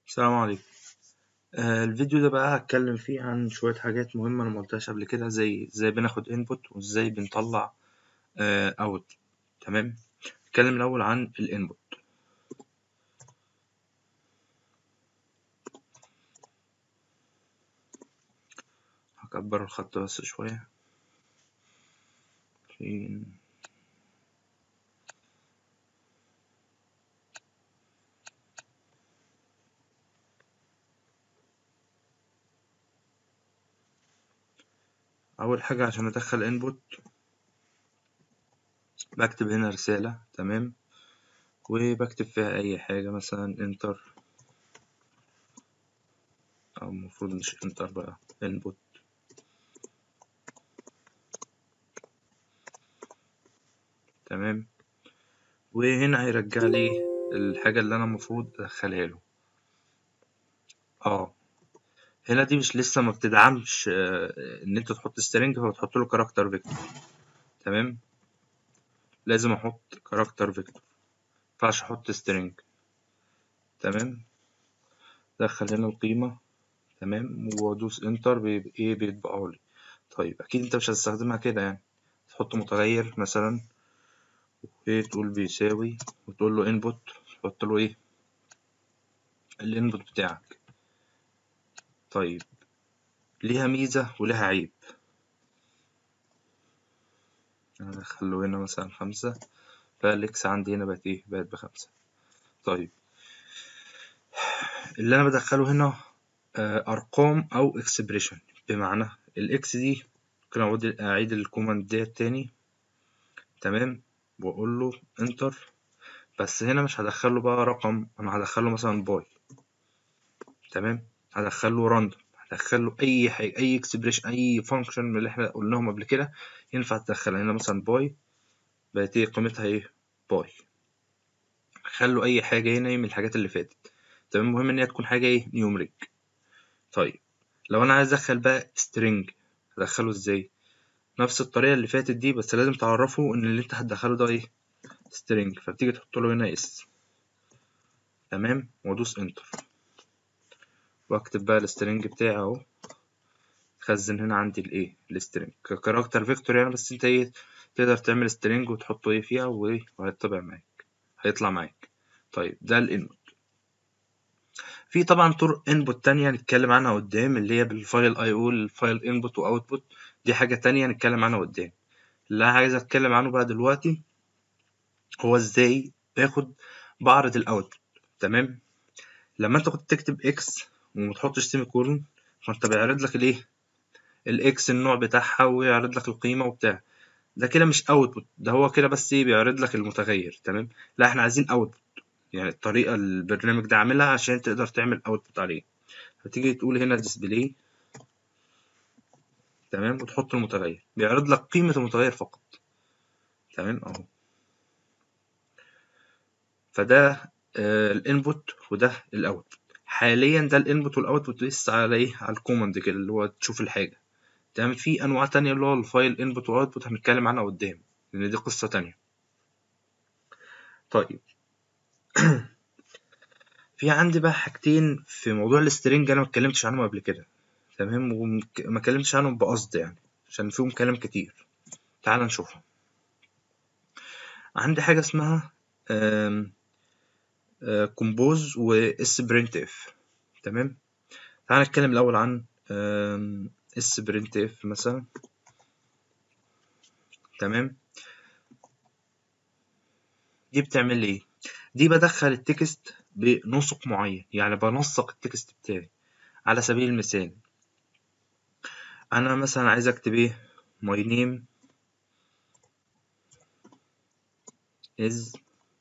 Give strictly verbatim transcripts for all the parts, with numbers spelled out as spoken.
السلام عليكم. آه الفيديو ده بقى هتكلم فيه عن شوية حاجات مهمة أنا مقلتهاش قبل كده، زي ازاي بناخد input وازاي بنطلع آه out. تمام. نتكلم الأول عن الانبوت. هكبر الخط بس شوية. فين؟ أول حاجة عشان أدخل input بكتب هنا رسالة، تمام، وبكتب فيها أي حاجة، مثلا enter، أو المفروض مش enter بقى input. تمام. وهنا هيرجع لي الحاجة اللي أنا المفروض أدخلها له. اه هنا دي مش لسه ما بتدعمش آه، ان انت تحط string، فبتحط له كاركتر فيكتور. تمام. لازم احط كاركتر فيكتور، مينفعش احط string. تمام. دخل هنا القيمة، تمام، وادوس انتر، بيبقى ايه؟ بيتبقى لي. طيب اكيد انت مش هتستخدمها كده، يعني تحط متغير مثلا وتقول بيساوي، وتقول له input، تحط له ايه؟ الانبوت بتاعك. طيب ليها ميزة وليها عيب. هدخله هنا مثلا خمسة، فالإكس عندي هنا بقت ايه؟ بقت بخمسة. طيب اللي انا بدخله هنا آه، ارقام او اكسبريشن، بمعنى الاكس دي ممكن اعيد اعيد الكوماند ديت تاني. تمام. واقول له انتر، بس هنا مش هدخله بقى رقم، انا هدخله مثلا باي. تمام. هدخله راندوم، هدخله اي حاجه، اي اكسبريشن، اي فانكشن من اللي احنا قلناهم قبل كده ينفع تدخلها هنا. مثلا باي بقت ايه؟ قيمتها ايه؟ باي. خلوا اي حاجه هنا من الحاجات اللي فاتت. تمام. المهم ان هي تكون حاجه ايه؟ نيومريك. طيب لو انا عايز ادخل بقى string، هدخله ازاي؟ نفس الطريقة اللي فاتت دي، بس لازم تعرفه ان اللي انت هتدخله ده ايه؟ string. فبتيجي تحط له هنا اس. تمام. وادوس انتر، واكتب بقى السترنج بتاعي اهو. خزن هنا عندي الايه؟ السترنج ككاركتر فيكتور يعني، بس انت ايه؟ تقدر تعمل سترنج وتحطه ايه فيها، وايه؟ وهيطبع معاك، هيطلع معاك. طيب ده الانبوت. في طبعا طرق انبوت تانية نتكلم عنها قدام، اللي هي بالفايل اي او، الفايل انبوت واوتبوت. دي حاجة تانية نتكلم عنها قدام. اللي أنا عايز اتكلم عنه بقى دلوقتي هو ازاي باخد بعرض الاوتبوت. تمام. لما انت كنت تكتب اكس وما تحطش سيمي كولون، فانت بيعرض لك الايه؟ الاكس النوع بتاعها، ويعرض لك القيمه وبتاع. ده كده مش اوتبوت، ده هو كده بس ايه؟ بيعرض لك المتغير. تمام. لا احنا عايزين اوتبوت، يعني الطريقه البرنامج ده عاملها عشان تقدر تعمل اوتبوت عليه. فتيجي تقول هنا ديسبلاي، تمام، وتحط المتغير، بيعرض لك قيمه المتغير فقط. تمام اهو. فده آه الانبوت وده الاوتبوت. حاليا ده الانبوت والاوتبوت لسه على ايه؟ على الكوماند كده، اللي هو تشوف الحاجه. تمام. في انواع تانية اللي هو الفايل انبوت واوتبوت، هنتكلم عنها قدام لان دي قصه تانية. طيب في عندي بقى حاجتين في موضوع السترنج انا ما اتكلمتش عنهم قبل كده. تمام. وما اتكلمتش عنهم بقصد يعني، عشان فيهم كلام كتير. تعال نشوفهم. عندي حاجه اسمها كومبوز واس برنت اف. تمام. تعال نتكلم الاول عن اس برنت اف مثلا. تمام. دي بتعمل ايه؟ دي بدخل التكست بنسق معين، يعني بنسق التكست بتاعي. على سبيل المثال انا مثلا عايز اكتب ايه؟ my name is.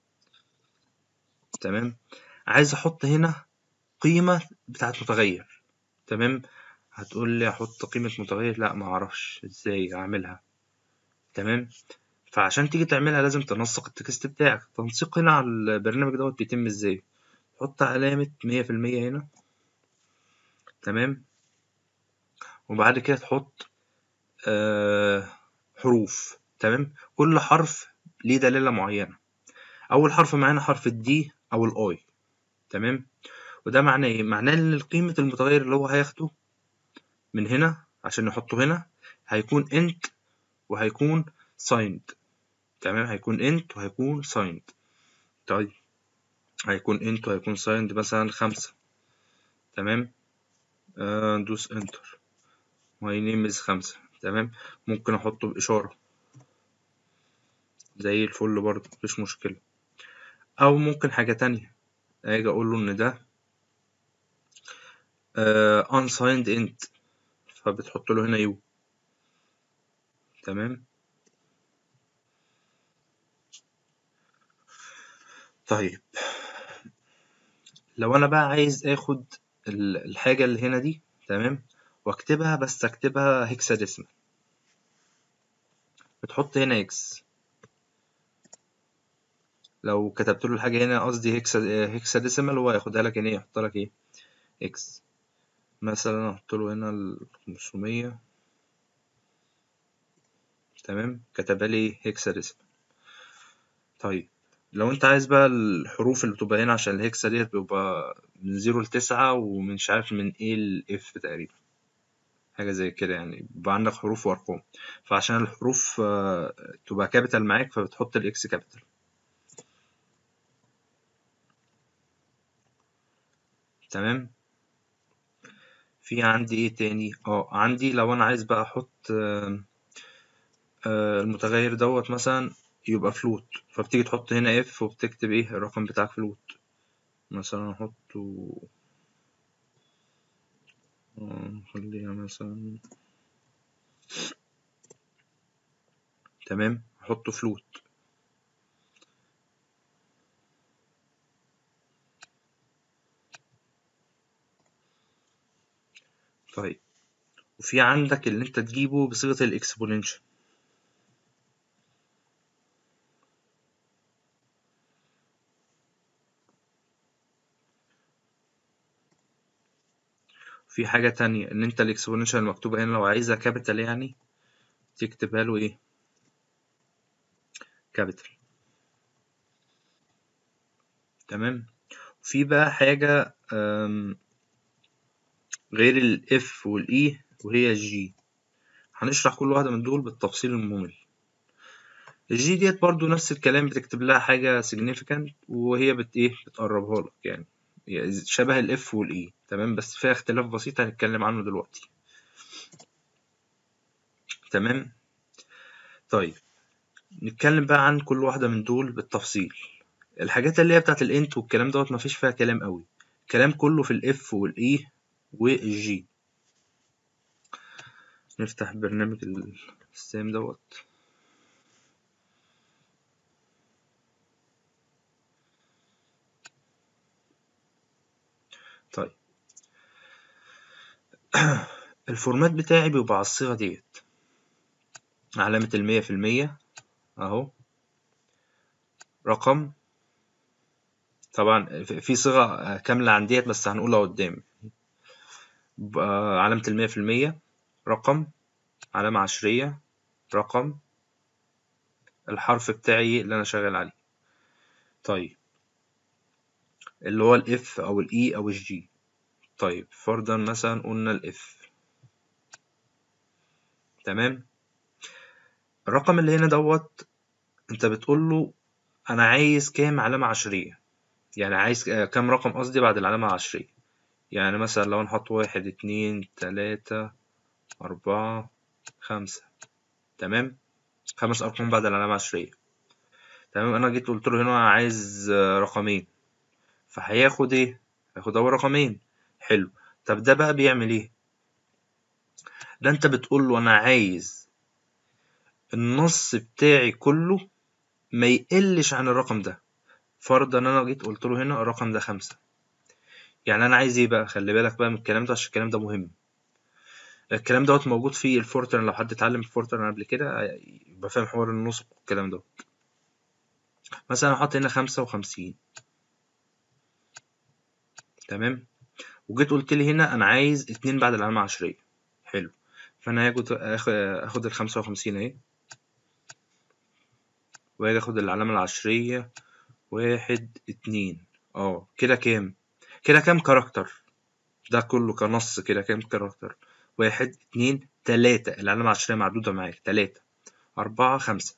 تمام. عايز احط هنا قيمة بتاعت متغير. تمام. هتقول لي احط قيمة متغير؟ لا ما اعرفش ازاي اعملها. تمام. فعشان تيجي تعملها لازم تنسق التكست بتاعك. التنسيق هنا على البرنامج دوت بيتم ازاي؟ حط علامة مية في المية هنا. تمام. وبعد كده تحط آه حروف. تمام. كل حرف ليه دلالة معينة. أول حرف معانا حرف الدي أو الآي. تمام. وده معناه ايه؟ معناه ان قيمة المتغير اللي هو هياخده من هنا عشان نحطه هنا هيكون int وهيكون signed. تمام، هيكون int وهيكون signed. طيب هيكون int وهيكون signed مثلا خمسة. تمام، آه ندوس enter. my name is خمسة. تمام، ممكن احطه بإشارة زي الفل برضه، مفيش مشكلة. او ممكن حاجة تانية، اجي اقول له ان ده آه unsigned int، فبتحط له هنا يو. تمام. طيب لو انا بقى عايز اخد الحاجة اللي هنا دي، تمام، واكتبها، بس اكتبها هيكساديسمال، بتحط هنا اكس. لو كتبت له الحاجة هنا قصدي هيكسا هيكساديسمال، هو هياخدها لك هنا، يحط لك ايه؟ اكس. مثلا احط له هنا ال خمسمية. تمام، كتبها لي هيكساديسمال. طيب لو انت عايز بقى الحروف اللي بتبقى هنا، عشان الهيكسا ديت بيبقى من زيرو لتسعة، ومش عارف من ايه لاف تقريبا، حاجة زي كده يعني، بيبقى عندك حروف وارقام. فعشان الحروف آه، تبقى كابيتال معاك، فبتحط الاكس كابيتال. تمام. في عندي ايه تاني؟ اه عندي لو انا عايز بقى احط آه، آه، المتغير دوت مثلا يبقى فلوت، فبتيجي تحط هنا اف وبتكتب ايه الرقم بتاعك فلوت. مثلا احطه آه، خليها مثلا. تمام، احطه فلوت. طيب وفي عندك اللي انت تجيبه بصيغة الاكسبوننشال. في حاجة تانية، ان انت الاكسبوننشال المكتوبة هنا لو عايزها كابيتال يعني تكتبها له ايه؟ كابيتال. تمام. في بقى حاجة آم، غير الاف والاي، وهي الجي. هنشرح كل واحدة من دول بالتفصيل الممل. الجي ديت برضو نفس الكلام، بتكتب لها حاجة significant، وهي بت ايه بتقربها لك يعني، يعني شبه الاف والاي. تمام، بس فيها اختلاف بسيط هنتكلم عنه دلوقتي. تمام. طيب نتكلم بقى عن كل واحدة من دول بالتفصيل. الحاجات اللي هي بتاعت الانت والكلام دوت مفيش فيها كلام قوي، الكلام كله في الاف والاي والجي. نفتح برنامج السام دوت. طيب الفورمات بتاعي بيبقى على الصيغة ديت، علامة المية في المية اهو، رقم. طبعا في صيغة كاملة عن ديت بس هنقولها قدام. علامة المية في المية، رقم، علامة عشرية، رقم، الحرف بتاعي اللي أنا شغال عليه. طيب اللي هو الاف أو الاي أو الجي. طيب فرضا مثلا قلنا الاف. تمام. الرقم اللي هنا دوت انت بتقول له انا عايز كام علامة عشرية، يعني عايز كام رقم قصدي بعد العلامة العشرية. يعني مثلا لو نحط واحد اتنين تلاتة أربعة خمسة. تمام، خمس أرقام بعد العلامة العشرية. تمام، أنا جيت قلت له هنا أنا عايز رقمين، فهياخد إيه؟ هياخد أول رقمين. حلو. طب ده بقى بيعمل إيه؟ ده أنت بتقول له أنا عايز النص بتاعي كله ما يقلش عن الرقم ده. فرضا أنا جيت قلت له هنا الرقم ده خمسة، يعني أنا عايز إيه بقى؟ خلي بالك بقى من الكلام ده عشان الكلام ده مهم. الكلام دوت موجود في الفورتران، لو حد اتعلم الفورتران قبل كده يبقى فاهم حوار النصب والكلام ده. مثلا احط هنا خمسة وخمسين. تمام، وجيت قلت لي هنا انا عايز اتنين بعد العلامة العشرية. حلو. فانا هاخد اخد الخمسة وخمسين اهي، واجي اخد العلامة العشرية واحد اتنين. اه كده كام؟ كده كام كاركتر؟ ده كله كنص كده كام كاركتر؟ واحد اتنين تلاتة، العلامة العشرية معدودة معاك، تلاتة أربعة خمسة.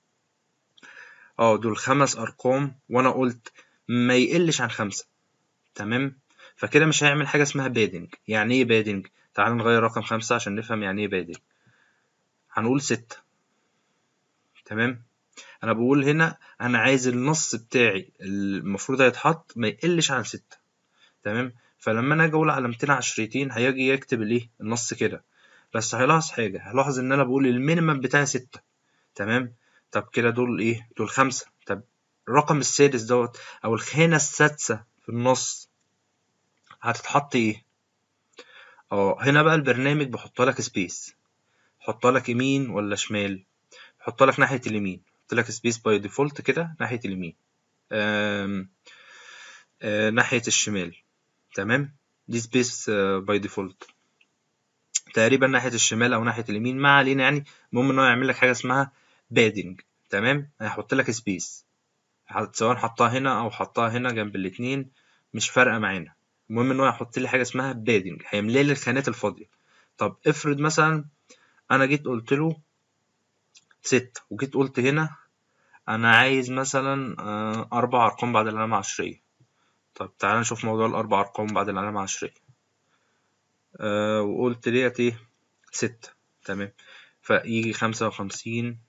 اه دول خمس أرقام وأنا قلت ما يقلش عن خمسة. تمام، فكده مش هيعمل حاجة اسمها بادنج. يعني ايه بادنج؟ تعال نغير رقم خمسة عشان نفهم يعني ايه بادنج. هنقول ستة. تمام، انا بقول هنا انا عايز النص بتاعي المفروض هيتحط ما يقلش عن ستة. تمام، فلما انا اجي اقول على ميتين عشرتين هيجي يكتب الايه النص كده، بس هيلاحظ حاجة، هيلاحظ ان انا بقول المينيمم بتاعي ستة. تمام، طب كده دول ايه؟ دول خمسة. طب الرقم السادس دوت او الخانة السادسة في النص هتتحط ايه؟ اه هنا بقى البرنامج بيحط لك سبيس، حط لك يمين ولا شمال؟ حط لك ناحية اليمين، حط لك سبيس باي ديفولت كده ناحية اليمين. آم آه ناحية الشمال. تمام، دي سبيس باي ديفولت تقريبا ناحية الشمال او ناحية اليمين، ما علينا يعني. المهم ان هو يعمل لك حاجة اسمها بادنج. تمام، هيحط لك سبيس، سواء حطها هنا او حطها هنا جنب الاتنين مش فارقة معانا. المهم ان هو يحط لي حاجة اسمها بادنج، هيملي لي الخانات الفاضية. طب افرض مثلا انا جيت قلت له ستة، وجيت قلت هنا انا عايز مثلا آه، اربع ارقام بعد العلامة العشرية. طب تعالى نشوف موضوع الاربع ارقام بعد العلامة العشرية. أه وقلت ديت ايه؟ ستة. تمام، فيجي خمسة وخمسين،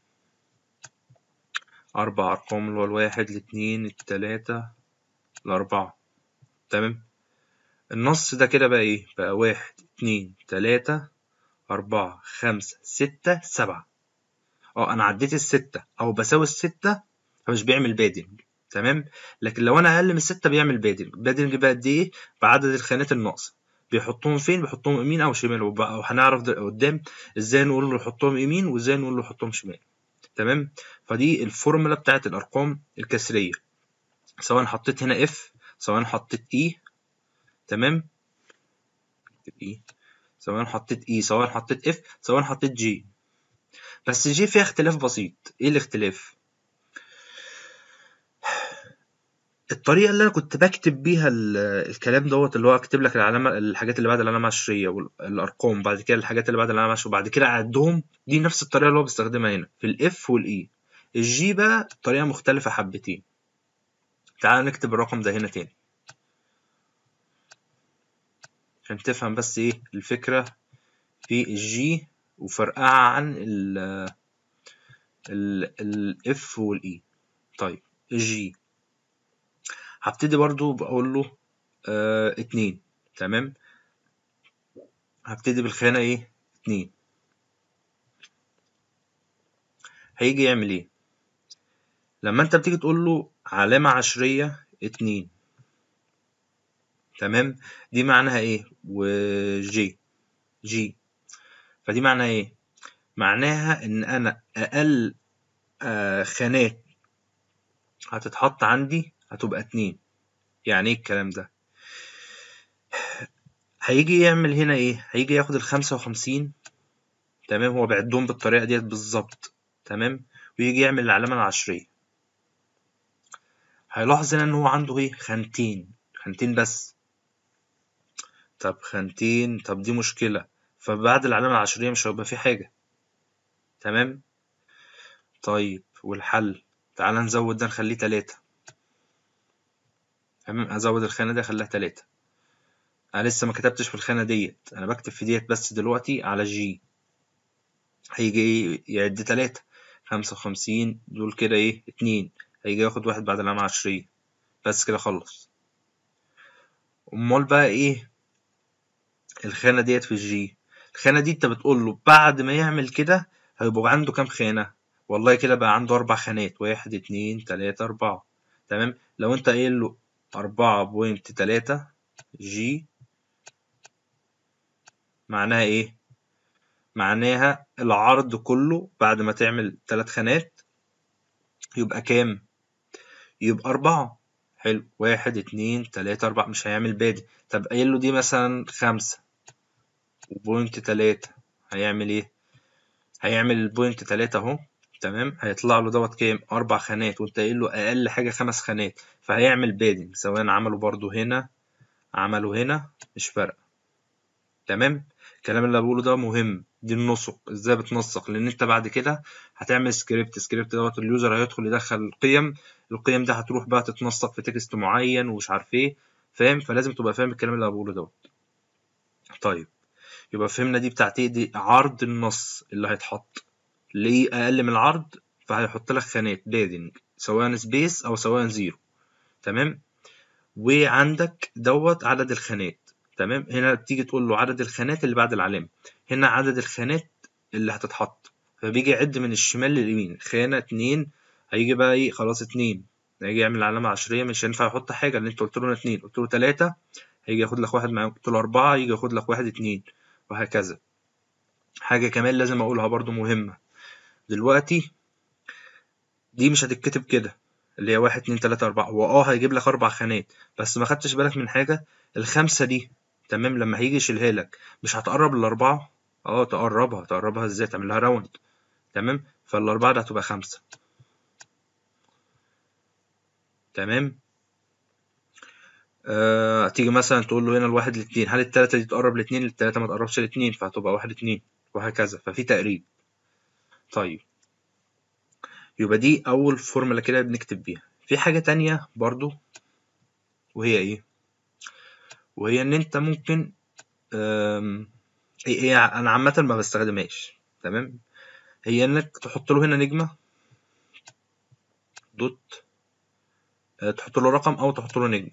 اربع ارقام اللي هو الواحد الاتنين التلاتة الاربعة. تمام، النص ده كده بقى ايه؟ بقى واحد اتنين تلاتة اربعة خمسة ستة سبعة. اه انا عديت الستة او بساوي الستة فمش بيعمل بادنج. تمام، لكن لو انا اقل من الستة بيعمل بادنج. بادنج بقى قد ايه؟ بعدد الخانات الناقصة. بيحطهم فين؟ بيحطهم يمين او شمال، وهنعرف قدام ازاي نقول له يحطهم يمين وازاي نقول له يحطهم شمال. تمام، فدي الفورمولا بتاعت الارقام الكسرية، سواء حطيت هنا اف سواء حطيت اي. تمام، اي سواء حطيت اي سواء حطيت اف سواء حطيت جي. بس جي فيها اختلاف بسيط. ايه الاختلاف؟ الطريقة اللي أنا كنت بكتب بيها الكلام دوت، اللي هو أكتب لك العلامة الحاجات اللي بعد العلامة العشرية والأرقام، بعد كده الحاجات اللي بعد العلامة العشرية وبعد كده أعدهم، دي نفس الطريقة اللي هو بيستخدمها هنا في الإف والإي. الجي بقى طريقة مختلفة حبتين. تعال نكتب الرقم ده هنا تاني عشان تفهم بس إيه الفكرة في الجي وفرقها عن ال الإف والإي. طيب الجي هبتدي برضو بقول له آه اتنين. تمام، هبتدي بالخانة ايه؟ اتنين. هيجي يعمل ايه؟ لما انت بتيجي تقول له علامة عشرية اتنين، تمام، دي معناها ايه؟ وجي جي فدي معناها ايه؟ معناها ان انا اقل آه خانات هتتحط عندي هتبقى اتنين. يعني ايه الكلام ده؟ هيجي يعمل هنا ايه؟ هيجي ياخد الخمسة وخمسين. تمام، هو بعدهم بالطريقة ديت بالظبط. تمام، ويجي يعمل العلامة العشرية. هيلاحظ هنا ان هو عنده ايه؟ خانتين، خانتين بس. طب خانتين، طب دي مشكلة، فبعد العلامة العشرية مش هيبقى في حاجة. تمام، طيب والحل؟ تعال نزود ده نخليه تلاتة. تمام، ازود الخانة دي اخليها تلاتة. انا لسه ما كتبتش في الخانة ديت، انا بكتب في ديت بس دلوقتي على جي. هيجي ايه؟ يعد تلاتة. خمسة وخمسين دول كده ايه؟ اتنين. هيجي ياخد واحد بعد العلامة العشرية. بس كده خلص. امال بقى ايه الخانة ديت في الجي؟ الخانة دي انت بتقول له بعد ما يعمل كده هيبقى عنده كام خانة؟ والله كده بقى عنده أربع خانات، واحد اتنين تلاتة أربعة. تمام، لو أنت قايل له أربعة بوينت تلاتة جي معناها إيه؟ معناها العرض كله بعد ما تعمل تلات خانات يبقى كام؟ يبقى أربعة. حلو، واحد اتنين تلاتة أربعة، مش هيعمل بادي. طب قايل له دي مثلا خمسة وبوينت تلاتة، هيعمل إيه؟ هيعمل البوينت تلاتة أهو. تمام، هيطلع له دوت كام؟ أربع خانات، وأنت قايل له أقل حاجة خمس خانات، فهيعمل بادنج. سواء عمله برضو هنا عمله هنا مش فارقه. تمام. الكلام اللي بقوله ده مهم، دي النسق ازاي بتنسق، لان انت بعد كده هتعمل سكريبت سكريبت دوت اليوزر هيدخل يدخل القيم، القيم ده هتروح بقى تتنسق في تكست معين ومش عارف ايه، فاهم؟ فلازم تبقى فاهم الكلام اللي بقوله دوت. طيب يبقى فهمنا دي بتاعت ايه، دي عرض النص اللي هيتحط. ليه اقل من العرض؟ فهيحط لك خانات بادنج سواء سبيس او سواء زيرو. تمام. وعندك دوت عدد الخانات. تمام. هنا تيجي تقول له عدد الخانات اللي بعد العلامة، هنا عدد الخانات اللي هتتحط، فبيجي يعد من الشمال لليمين، خانة اتنين، هيجي بقى ايه خلاص اتنين، هيجي يعمل علامة عشرية، مش هينفع يحط حاجة لان انت قلت له اتنين، قلت له تلاتة هيجي ياخد لك واحد معاهم، قلت له أربعة يجي ياخد لك واحد اتنين، وهكذا. حاجة كمان لازم أقولها برضو مهمة دلوقتي، دي مش هتتكتب كده اللي هي واحد اتنين تلاتة أربعة، هو اه هيجيب لك أربع خانات، بس ما خدتش بالك من حاجة، الخمسة دي تمام لما هيجي يشيلها لك مش هتقرب الأربعة؟ اه تقربها، تقربها ازاي؟ تعملها راوند. تمام. فالأربعة دي هتبقى خمسة. تمام. آه تيجي مثلا تقول له هنا الواحد لاتنين، هل التلاتة دي تقرب لاتنين؟ التلاتة ما تقربش لاتنين، فهتبقى واحد اتنين، وهكذا، ففي تقريب. طيب يبقى دي أول فورمولا كده بنكتب بيها. في حاجة تانية برضو، وهي إيه؟ وهي إن أنت ممكن آم، هي هي أنا عامة ما بستخدمهاش. تمام. هي إنك تحط له هنا نجمة دوت، آه، تحط له رقم أو تحط له نجمة.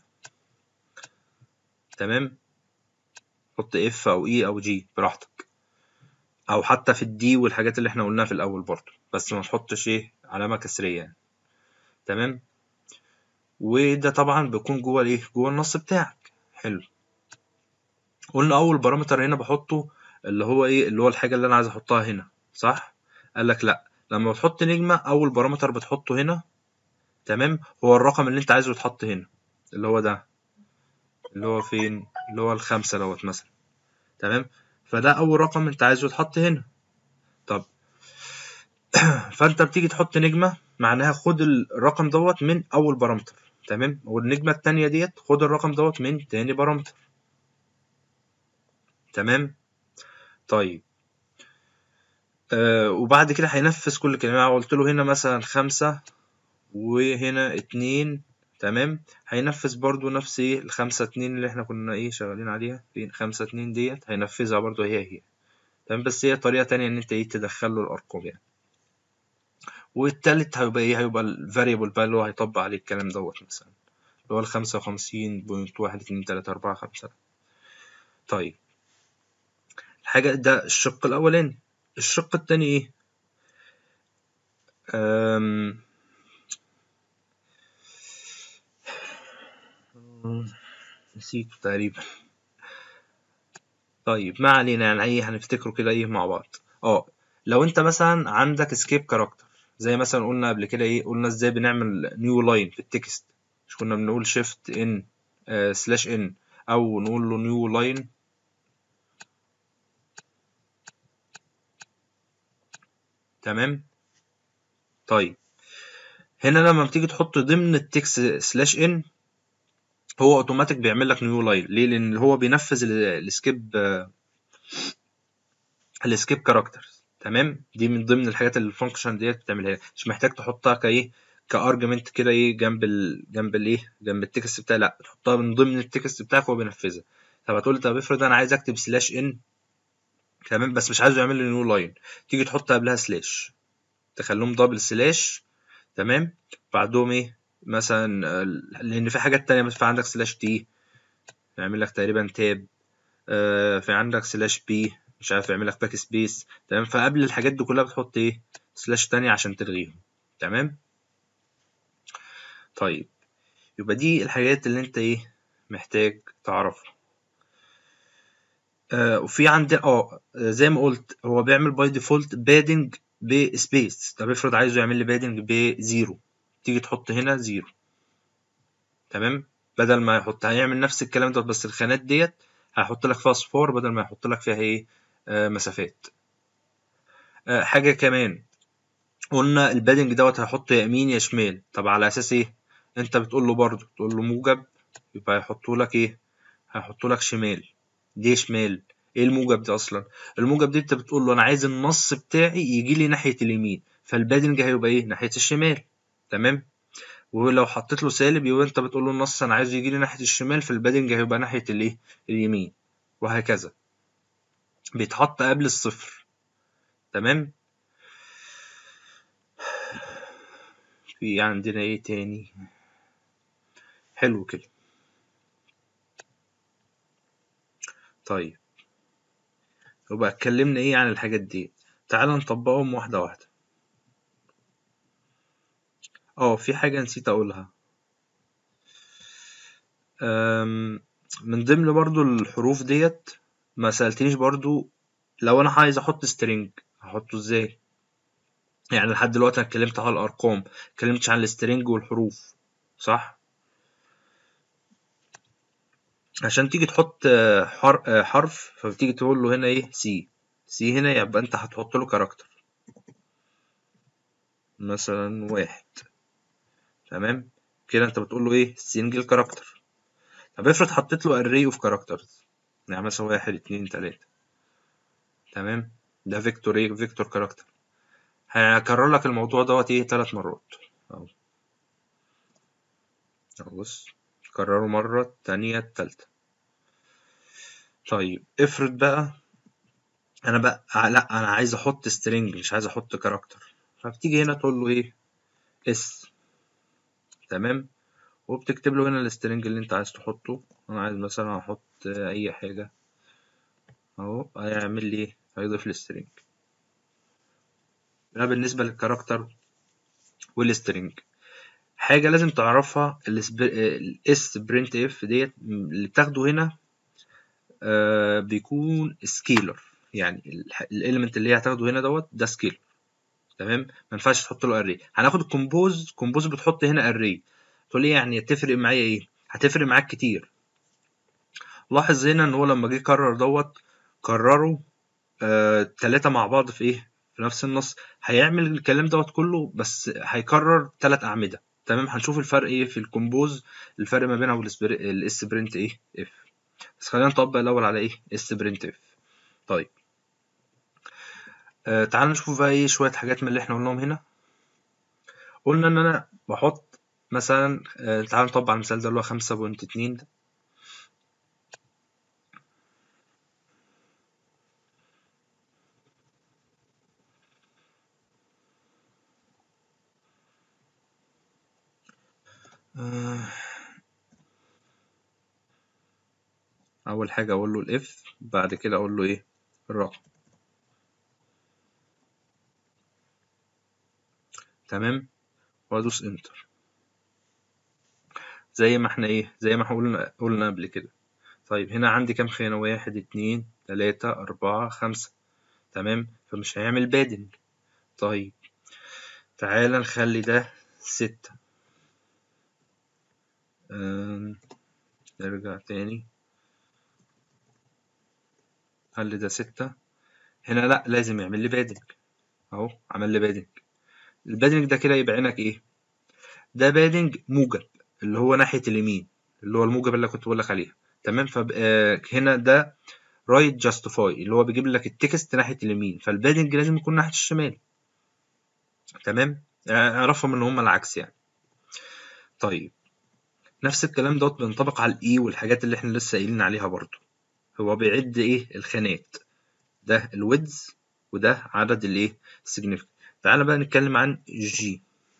تمام. حط اف أو اي أو جي براحتك، أو حتى في الدي والحاجات اللي احنا قلناها في الأول برضو، بس ما تحطش ايه علامة كسرية يعني. تمام. وده طبعا بيكون جوه الايه، جوه النص بتاعك. حلو. قلنا اول بارامتر هنا بحطه اللي هو ايه، اللي هو الحاجه اللي انا عايز احطها هنا، صح؟ قال لك لا، لما بتحط نجمه اول بارامتر بتحطه هنا، تمام، هو الرقم اللي انت عايزه يتحط هنا، اللي هو ده، اللي هو فين، اللي هو الخمسة دوت مثلا. تمام. فده اول رقم انت عايزه يتحط هنا. طب فانت بتيجي تحط نجمه، معناها خد الرقم دوت من اول بارامتر. تمام. والنجمه التانية ديت خد الرقم دوت من تاني بارامتر. تمام. طيب آه وبعد كده هينفذ كل كلمة. أنا قلت له هنا مثلا خمسة وهنا اتنين. تمام. هينفذ برضو نفس ايه الخمسة اتنين اللي احنا كنا ايه شغالين عليها، فين خمسة اتنين ديت هينفذها برضو هي هي. تمام. بس هي طريقة تانية ان انت ايه تدخل له الارقام يعني. والتالت هيبقى ايه، هيبقى الفاريبل بقى اللي هو هيطبق عليه الكلام دوت، مثلا اللي هو الخمسة وخمسين بوينت واحد اتنين تلاتة أربعة خمسة. طيب الحاجة ده الشق الأولاني. الشق التاني ايه؟ أم... نسيته تقريبا. طيب ما علينا، يعني ايه هنفتكره كده ايه مع بعض. اه لو انت مثلا عندك سكيب كاركتر، زي مثلا قلنا قبل كده ايه، قلنا ازاي بنعمل نيو لاين في التكست، مش كنا بنقول شيفت ان سلاش ان، او نقول له نيو لاين. تمام. طيب هنا لما بتيجي تحط ضمن التكست سلاش ان، هو اوتوماتيك بيعمل لك نيو لاين. ليه؟ لان هو بينفذ السكيب السكيب كاركترز. تمام. دي من ضمن الحاجات اللي الفانكشن ديت بتعملها، مش محتاج تحطها كايه كارجمنت كده ايه جنب ال... جنب الايه جنب التكست بتاعي، لا تحطها من ضمن التكست بتاعك هو بينفذها. طب هتقول لي طب افرض انا عايز اكتب سلاش ان، تمام، بس مش عايزه يعمل لي نيو لاين، تيجي تحط قبلها سلاش، تخليهم دبل سلاش. تمام. بعدهم ايه مثلا آه، لان في حاجات تانية، مثلا في عندك سلاش تي يعمل لك تقريبا تاب، آه في عندك سلاش بي مش عارف يعمل لك باك سبيس. تمام. فقبل الحاجات دي كلها بتحط ايه سلاش تانية عشان تلغيهم. تمام. طيب يبقى دي الحاجات اللي انت ايه محتاج تعرفها. آه وفي عندي اه زي ما قلت هو بيعمل باي ديفولت بادنج بسبيس. طب افرض عايزه يعمل لي بادنج بزيرو، تيجي تحط هنا زيرو. تمام. بدل ما يحط هيعمل نفس الكلام ده، بس الخانات ديت هيحط لك فيها صفار بدل ما يحط لك فيها ايه آه مسافات. آه حاجة كمان، قلنا البادنج دوت هيحطه يا يمين يا شمال. طب على اساس ايه؟ انت بتقول له برضه تقول له موجب، يبقى هيحطه لك ايه هيحط لك شمال. دي شمال. ايه الموجب ده اصلا؟ الموجب دي انت بتقول له انا عايز النص بتاعي يجي لي ناحيه اليمين، فالبادنج هيبقى ايه؟ ناحيه الشمال. تمام. ولو حطيت له سالب يبقى انت بتقول له النص انا عايزه يجي لي ناحيه الشمال، فالبادنج هيبقى ناحيه الايه؟ اليمين. وهكذا. بيتحط قبل الصفر. تمام. في عندنا ايه تاني؟ حلو كده. طيب يبقى اتكلمنا ايه عن الحاجات دي. تعال نطبقهم واحده واحده. اه في حاجه نسيت اقولها. أم، من ضمن برضو الحروف ديت ما سألتنيش برضو، لو انا عايز احط سترينج هحطه ازاي؟ يعني لحد دلوقتي انا اتكلمت على الارقام، اتكلمتش عن السترينج والحروف، صح؟ عشان تيجي تحط آه، حر- آه، حرف، فبتيجي تقول له هنا ايه؟ سي. سي هنا يبقى انت هتحط له كاركتر، مثلا واحد. تمام. كده انت بتقول له ايه؟ سنجل كاركتر. طب افرض حطيت له array of characters، يعني مثلا واحد اتنين تلاتة. تمام. ده فيكتور ايه؟ فيكتور كاركتر. هكرر لك الموضوع دوت ايه؟ تلات مرات. اهو. اهو بص. كرره مرة التانية التالتة. طيب افرض بقى انا بقى آه، لا انا عايز احط string مش عايز احط كاركتر، فبتيجي هنا تقول له ايه؟ اس. تمام. وبتكتب له هنا السترنج اللي انت عايز تحطه. انا عايز مثلا احط اي حاجة، اهو هيعمل لي ايه؟ هيضيف لي string. ده بالنسبة للكاركتر والسترنج. حاجة لازم تعرفها، الاس برنت اف ديت اللي بتاخده هنا آه بيكون سكيلر، يعني الاليمنت اللي هي هتاخده هنا دوت ده سكيلر. تمام. ما ينفعش تحط له اري. هناخد الكومبوز. كومبوز بتحط هنا اري. تقول لي يعني تفرق معايا ايه؟ هتفرق معاك كتير. لاحظ هنا ان هو لما جه يكرر دوت كرروا آه تلاتة مع بعض في ايه؟ في نفس النص. هيعمل الكلام دوت كله بس هيكرر تلات اعمدة. تمام. هنشوف الفرق ايه في الكومبوز، الفرق ما بينها والاس برنت ايه اف. بس خلينا نطبق الاول على ايه؟ اس برنت اف. طيب آه تعال نشوف بقى ايه شوية حاجات من اللي احنا قلناهم هنا. قلنا ان انا بحط مثلا آه تعال نطبق على المثال ده اللي هو خمسة بوينت اتنين ده. آه اول حاجة اقول له الاف، بعد كده اقول له ايه؟ الرقم. تمام. وادوس انتر. زي ما احنا ايه؟ زي ما احنا قلنا قلنا قبل كده. طيب هنا عندي كام خانة؟ واحد اتنين تلاتة اربعة خمسة. تمام. فمش هيعمل بادنج. طيب تعال نخلي ده ستة. آم، نرجع تاني. خلي ده ستة. هنا لا، لازم يعمل لي بادنج. اهو عمل لي بادنج. البادنج ده كده يبقى عينك ايه؟ ده بادنج موجب، اللي هو ناحية اليمين، اللي هو الموجب اللي كنت بقول لك عليها. تمام. فبقى هنا ده رايت جاستيفاي، اللي هو بيجيب لك التكست ناحية اليمين، فالبادنج لازم يكون ناحية الشمال. تمام. اعرفهم ان هما العكس يعني. طيب نفس الكلام دوت بينطبق على الاي والحاجات اللي احنا لسه قايلين عليها برضو. هو بيعد ايه؟ الخانات. ده الويدز وده عدد الايه؟ السيجنيفيكانت. تعالى بقى نتكلم عن جي.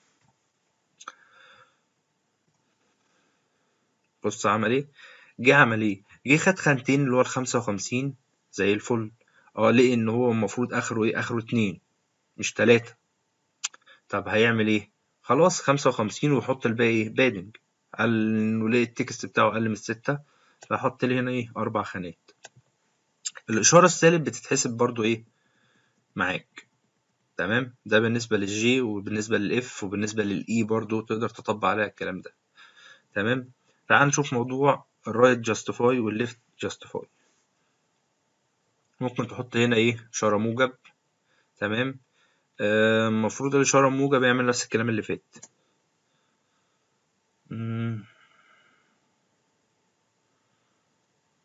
بص عمل ايه؟ جه عمل ايه؟ جه خد خانتين اللي هو الخمسة وخمسين زي الفل. اه لقي ان هو المفروض اخره ايه؟ اخره اتنين مش تلاتة. طب هيعمل ايه؟ خلاص خمسة وخمسين ويحط الباقي ايه؟ بادنج. قال انه لقي التكست بتاعه اقل من الستة، فحط لي هنا ايه؟ اربع خانات. الاشارة السالب بتتحسب برضو ايه؟ معاك. تمام. ده بالنسبة للجي وبالنسبة للاف وبالنسبة للاي برضو تقدر تطبق عليها الكلام ده. تمام. تعال نشوف موضوع الرايت جاستيفاي والليفت جاستيفاي. ممكن تحط هنا ايه؟ اشارة موجب. تمام. المفروض آه الاشارة موجب يعمل نفس الكلام اللي فات. مم.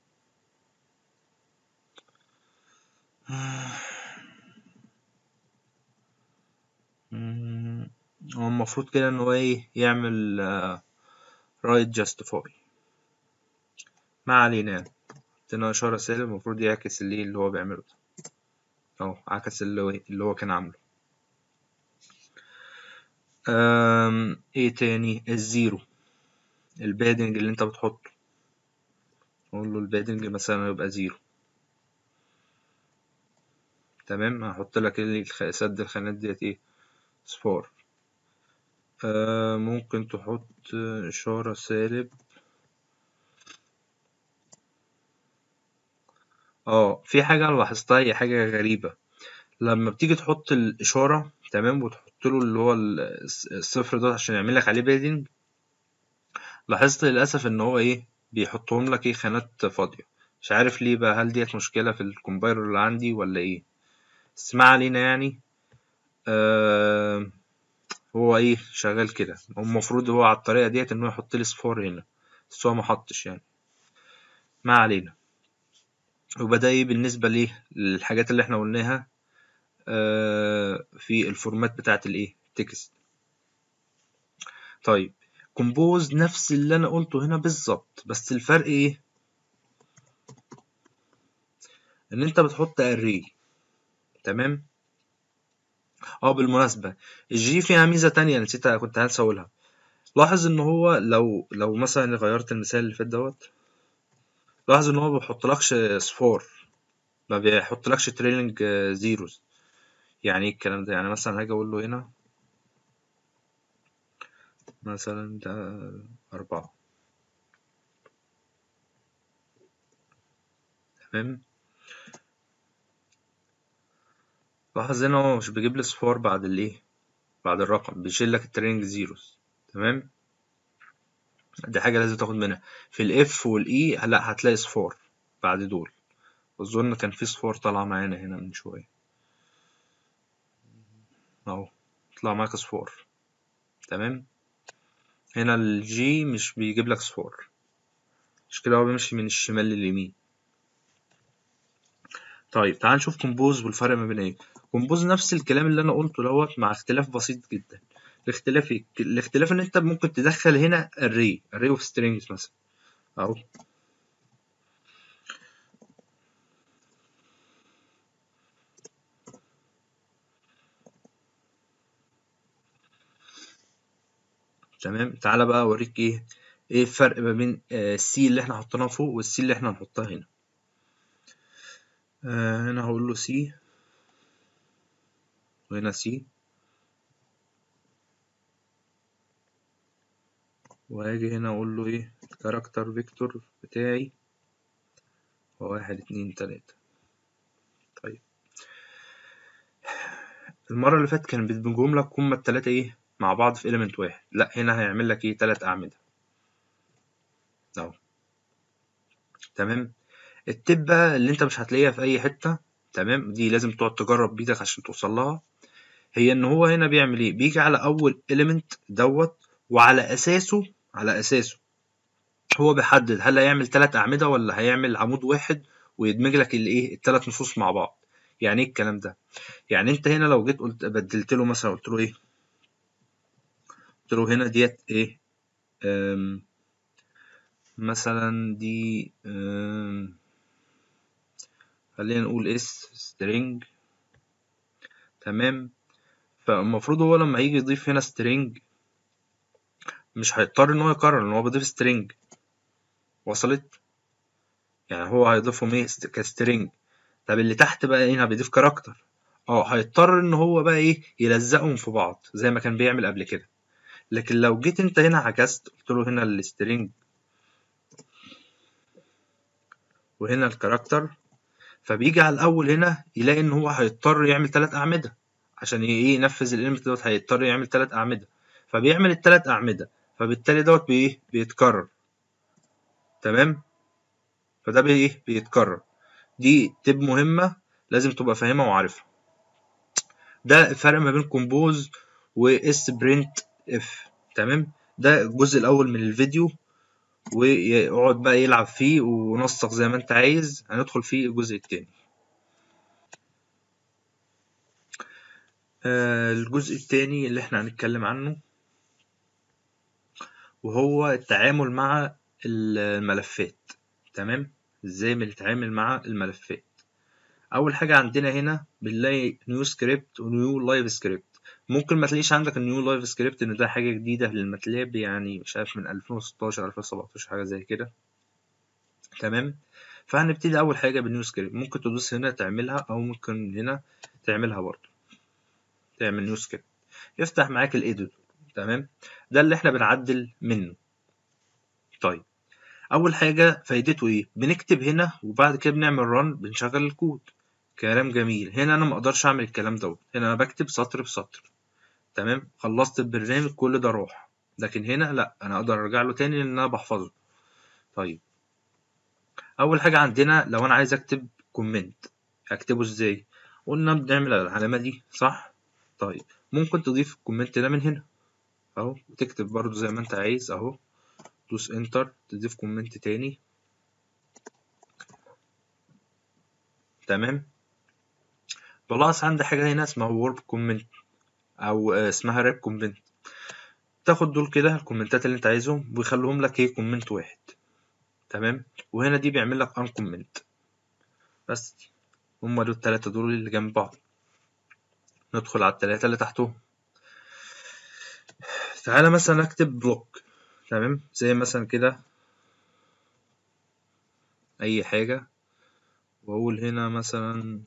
المفروض كده ان هو ايه يعمل رايت جاستيفاي. ما علينا يعني، عندنا اشاره سالب المفروض يعكس اللي اللي هو بيعمله ده اهو، عكس اللي هو اللي هو كان عامله. أم ايه تاني؟ الزيرو، البادنج اللي انت بتحطه، نقول له البادنج مثلا يبقى زيرو. تمام، هحط لك اللي سد الخانات ديت ايه صفار. آه ممكن تحط اشارة سالب. اه في حاجة انا لاحظتها، هي حاجة غريبة، لما بتيجي تحط الاشارة تمام وتحط له اللي هو الصفر ده عشان يعمل لك عليه بادنج، لاحظت للاسف ان هو ايه بيحطهم لك ايه خانات فاضية. مش عارف ليه بقى، هل ديت مشكلة في الكومبايلر اللي عندي ولا ايه؟ بس ما علينا يعني. آه هو ايه شغال كده، المفروض هو على الطريقة ديت انه يحط لي صفار هنا، بس هو ما حطش يعني. ما علينا. يبقى ده ايه بالنسبة ليه للحاجات اللي احنا قلناها آه في الفورمات بتاعت الايه تكست. طيب كومبوز نفس اللي انا قلته هنا بالظبط، بس الفرق ايه؟ ان انت بتحط اري. تمام. اه بالمناسبة الجي فيها ميزة تانية نسيتها، كنت هنسى اقولها. لاحظ ان هو لو لو مثلا غيرت المثال اللي فات دوت، لاحظ ان هو ما بيحطلكش صفار، ما بيحطلكش تريلينج زيروز. يعني ايه الكلام ده؟ يعني مثلا هاجي اقول له هنا مثلا ده أربعة. تمام. لاحظ هنا هو مش بيجيب لي صفار بعد الايه بعد الرقم، بيشيل لك الترينج زيروز. تمام. دي حاجة لازم تاخد منها في الاف والاي، لا هتلاقي صفار بعد دول. اظن كان في صفار طالعة معانا هنا من شوية اهو، طلع معاك صفار. تمام. هنا الجي مش بيجيب لك صفار، مش كده، هو بيمشي من الشمال لليمين. طيب تعال نشوف كومبوز والفرق ما بين ايه. كومبوز نفس الكلام اللي انا قلته دوت مع اختلاف بسيط جدا. الاختلاف ايه؟ الاختلاف ان انت ممكن تدخل هنا array array of strings مثلا اهو. تمام. تعالى بقى اوريك ايه ايه الفرق ما بين السي اللي احنا حطيناها فوق والسي اللي احنا هنحطها هنا. آه هنا هقول له سي وهنا سي، وهاجي هنا اقول له ايه الكاركتر فيكتور بتاعي هو واحد اتنين تلاتة. طيب المرة اللي فاتت كان بيدمجهم لك هما التلاتة ايه مع بعض في element واحد، لا هنا هيعمل لك ايه تلات اعمدة اهو. تمام. التب بقى اللي انت مش هتلاقيها في اي حتة، تمام، دي لازم تقعد تجرب بيدك عشان توصل لها. هي ان هو هنا بيعمل ايه، بيجي على اول element دوت، وعلى اساسه على اساسه هو بيحدد هل هيعمل تلات اعمدة ولا هيعمل عمود واحد، ويدمج لك الايه التلات نصوص مع بعض. يعني ايه الكلام ده؟ يعني انت هنا لو جيت قلت بدلت له مثلا، قلت له ايه قلت له هنا ديت ايه أم مثلا دي أم خلينا نقول اس string. تمام. فالمفروض هو لما يجي يضيف هنا string مش هيضطر ان هو يكرر ان هو بيضيف string. وصلت؟ يعني هو هيضيفهم ايه كسترينج. طب اللي تحت بقى هنا بيضيف كاركتر، اه هيضطر ان هو بقى ايه يلزقهم في بعض زي ما كان بيعمل قبل كده. لكن لو جيت انت هنا عكست، قلت له هنا السترينج وهنا الكاركتر، فبيجي على الاول هنا يلاقي ان هو هيضطر يعمل ثلاث اعمده عشان ايه ينفذ الاليمنت دوت، هيضطر يعمل ثلاث اعمده، فبيعمل الثلاث اعمده، فبالتالي دوت بايه بيتكرر. تمام. فده بايه بيتكرر. دي تب مهمه لازم تبقى فاهمها وعارفها. ده الفرق ما بين كومبوز واس برنت اف. تمام. ده الجزء الاول من الفيديو، ويقعد بقى يلعب فيه ونسق زي ما انت عايز، هندخل فيه الجزء التاني. آه الجزء التاني اللي احنا هنتكلم عنه وهو التعامل مع الملفات. تمام، ازاي بنتعامل مع الملفات. اول حاجه عندنا هنا بنلاقي نيو سكريبت ونيو لايف سكريبت. ممكن ما تلاقيش عندك النيو لايف سكريبت ان ده حاجه جديده للماتلاب، يعني مش عارف من ألفين وستاشر ألفين وسبعتاشر حاجه زي كده. تمام، فهنبتدي اول حاجه بالنيو سكريبت. ممكن تدوس هنا تعملها، او ممكن هنا تعملها برضه، تعمل نيو سكريبت يفتح معاك الايديتور. تمام، ده اللي احنا بنعدل منه. طيب، اول حاجه فايدته ايه؟ بنكتب هنا وبعد كده بنعمل ران، بنشغل الكود. كلام جميل. هنا انا ما اقدرش اعمل الكلام دوت، هنا انا بكتب سطر بسطر. تمام، خلصت البرنامج كل ده راح. لكن هنا لا، انا اقدر ارجع له تاني لان انا بحفظه. طيب، اول حاجه عندنا لو انا عايز اكتب كومنت، اكتبه ازاي؟ قلنا بنعمل العلامه دي صح. طيب، ممكن تضيف الكومنت ده من هنا اهو، وتكتب برضو زي ما انت عايز اهو، دوس انتر تضيف كومنت تاني. تمام، بلاحظ عندي حاجه هنا اسمها وورب كومنت، او اسمها راب كومنت. تاخد دول كده الكومنتات اللي انت عايزهم ويخلوهم لك ايه، كومنت واحد. تمام، وهنا دي بيعمل لك ان كومنت. بس هما دول التلاتة دول اللي جنب بعض. ندخل على التلاتة اللي تحتهم. تعالى مثلا اكتب بلوك. تمام، زي مثلا كده اي حاجة، واقول هنا مثلا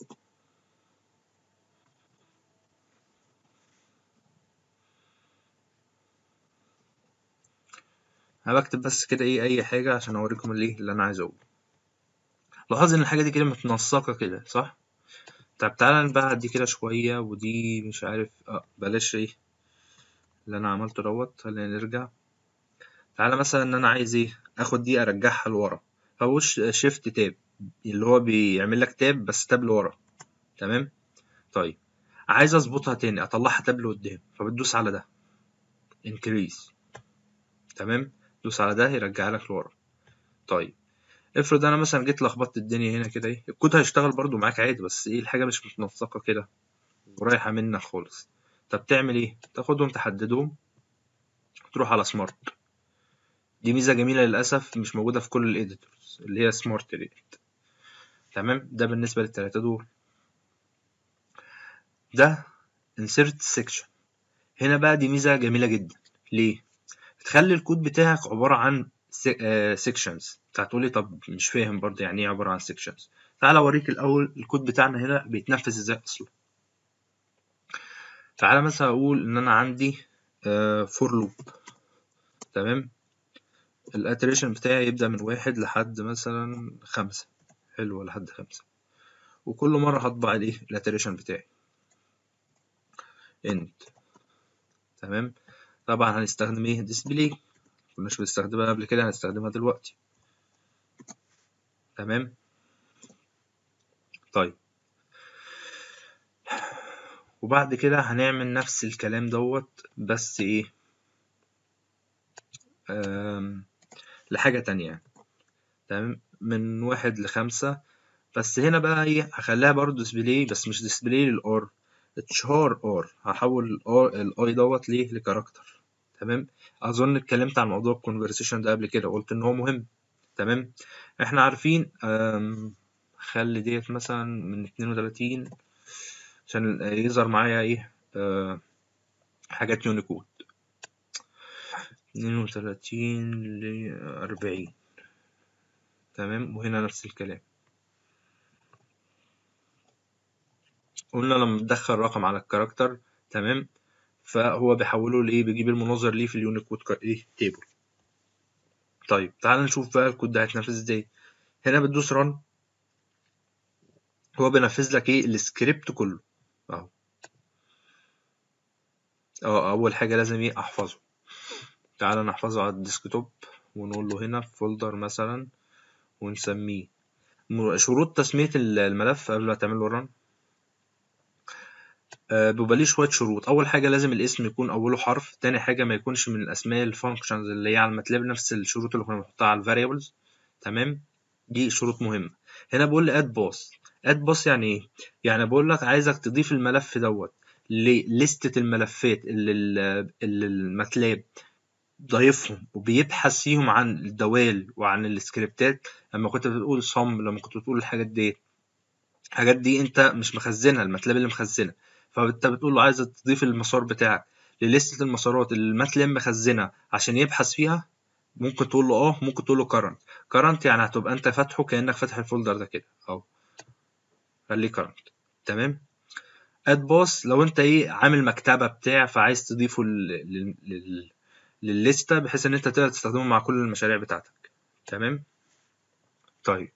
انا بكتب بس كده ايه اي حاجة عشان اوريكم اللي اللي انا عايز اقوله. لاحظ ان الحاجة دي كده متنسقة كده صح. طب تعالى نبعد دي كده شوية، ودي مش عارف اه بلاش ايه اللي انا عملته دوت. خلينا نرجع. تعالى مثلا ان انا عايز ايه، اخد دي ارجعها لورا، فوش شيفت تاب اللي هو بيعمل لك تاب بس تاب لورا. تمام. طيب، عايز اظبطها تاني اطلعها تاب لقدام، فبتدوس على ده انكريز. تمام، دوس على ده يرجع لك لورا. طيب، افرض انا مثلا جيت لخبطت الدنيا هنا كده، ايه الكود هيشتغل برضو معاك عادي، بس ايه الحاجه مش متنسقه كده ورايحه منك خالص. طب تعمل ايه؟ تاخدهم تحددهم، تروح على سمارت. دي ميزه جميله للاسف مش موجوده في كل الايديتورز اللي هي سمارت ديت. تمام، ده بالنسبه للثلاثه دول. ده insert section. هنا بقى دي ميزه جميله جدا. ليه؟ تخلي الكود بتاعك عباره عن sections. هتقولي طب مش فاهم برضه يعني ايه عباره عن sections. تعال اوريك الاول الكود بتاعنا هنا بيتنفذ ازاي اصلا. تعالى مثلا اقول ان انا عندي فور لوب. تمام، الاتريشن بتاعي يبدأ من واحد لحد مثلا خمسة. حلو، لحد خمسة. وكل مرة هطبع الايه الاتريشن بتاعي انت. تمام، طبعا هنستخدم ايه ديسبلاي، مكناش بنستخدمها قبل كده، هنستخدمها دلوقتي. تمام. طيب، وبعد كده هنعمل نفس الكلام دوت بس ايه لحاجة تانية. تمام، من واحد لخمسة. بس هنا بقى ايه هخليها برضو ديسبلاي، بس مش ديسبلاي للار، اتشهار ار. هحول الار الاي دوت ليه لكاركتر. تمام، اظن اتكلمت عن موضوع الكونفرسيشن ده قبل كده، قلت ان هو مهم. تمام، احنا عارفين خلي ديت مثلا من اتنين وتلاتين عشان يظهر معايا ايه أه حاجات يونيكود. اتنين وتلاتين ل أربعين. تمام، وهنا نفس الكلام. قلنا لما بندخل رقم على الكاركتر، تمام، فهو بيحوله لايه، بيجيب المناظر ليه في اليونيكود ايه تيبل. طيب، تعال نشوف بقى الكود ده هيتنفذ ازاي. هنا بتدوس ران، هو بينفذ لك ايه السكريبت كله اهو. اه اول حاجه لازم ايه احفظه. تعال نحفظه على الديسكتوب، ونقول له هنا في فولدر مثلا، ونسميه شروط تسميه الملف قبل ما تعمل له ران. آه بيبقى ليه شويه شروط. اول حاجه لازم الاسم يكون اوله حرف. تاني حاجه ما يكونش من الاسماء الفانكشنز اللي هي على الماتلاب، نفس الشروط اللي كنا بنحطها على الفاريبلز. تمام، دي شروط مهمه. هنا بقول لي اد باس. اد باس يعني ايه؟ يعني بقول لك عايزك تضيف الملف دوت لليستة الملفات اللي, اللي الماتلاب ضايفهم وبيبحث فيهم عن الدوال وعن السكريبتات. لما كنت بتقول صم، لما كنت بتقول الحاجات دي الحاجات دي انت مش مخزنها، الماتلاب اللي مخزنها، فانت بتقول له عايز تضيف المسار بتاعك لليستة المسارات اللي الماتلاب مخزنها عشان يبحث فيها. ممكن تقول له اه ممكن تقول له current. current يعني هتبقى انت فاتحه كأنك فاتح الفولدر ده كده اهو، خليه current. تمام. اد باص لو انت ايه عامل مكتبة بتاع فعايز تضيفه لل... لل... للليستة بحيث ان انت تقدر تستخدمه مع كل المشاريع بتاعتك. تمام. طيب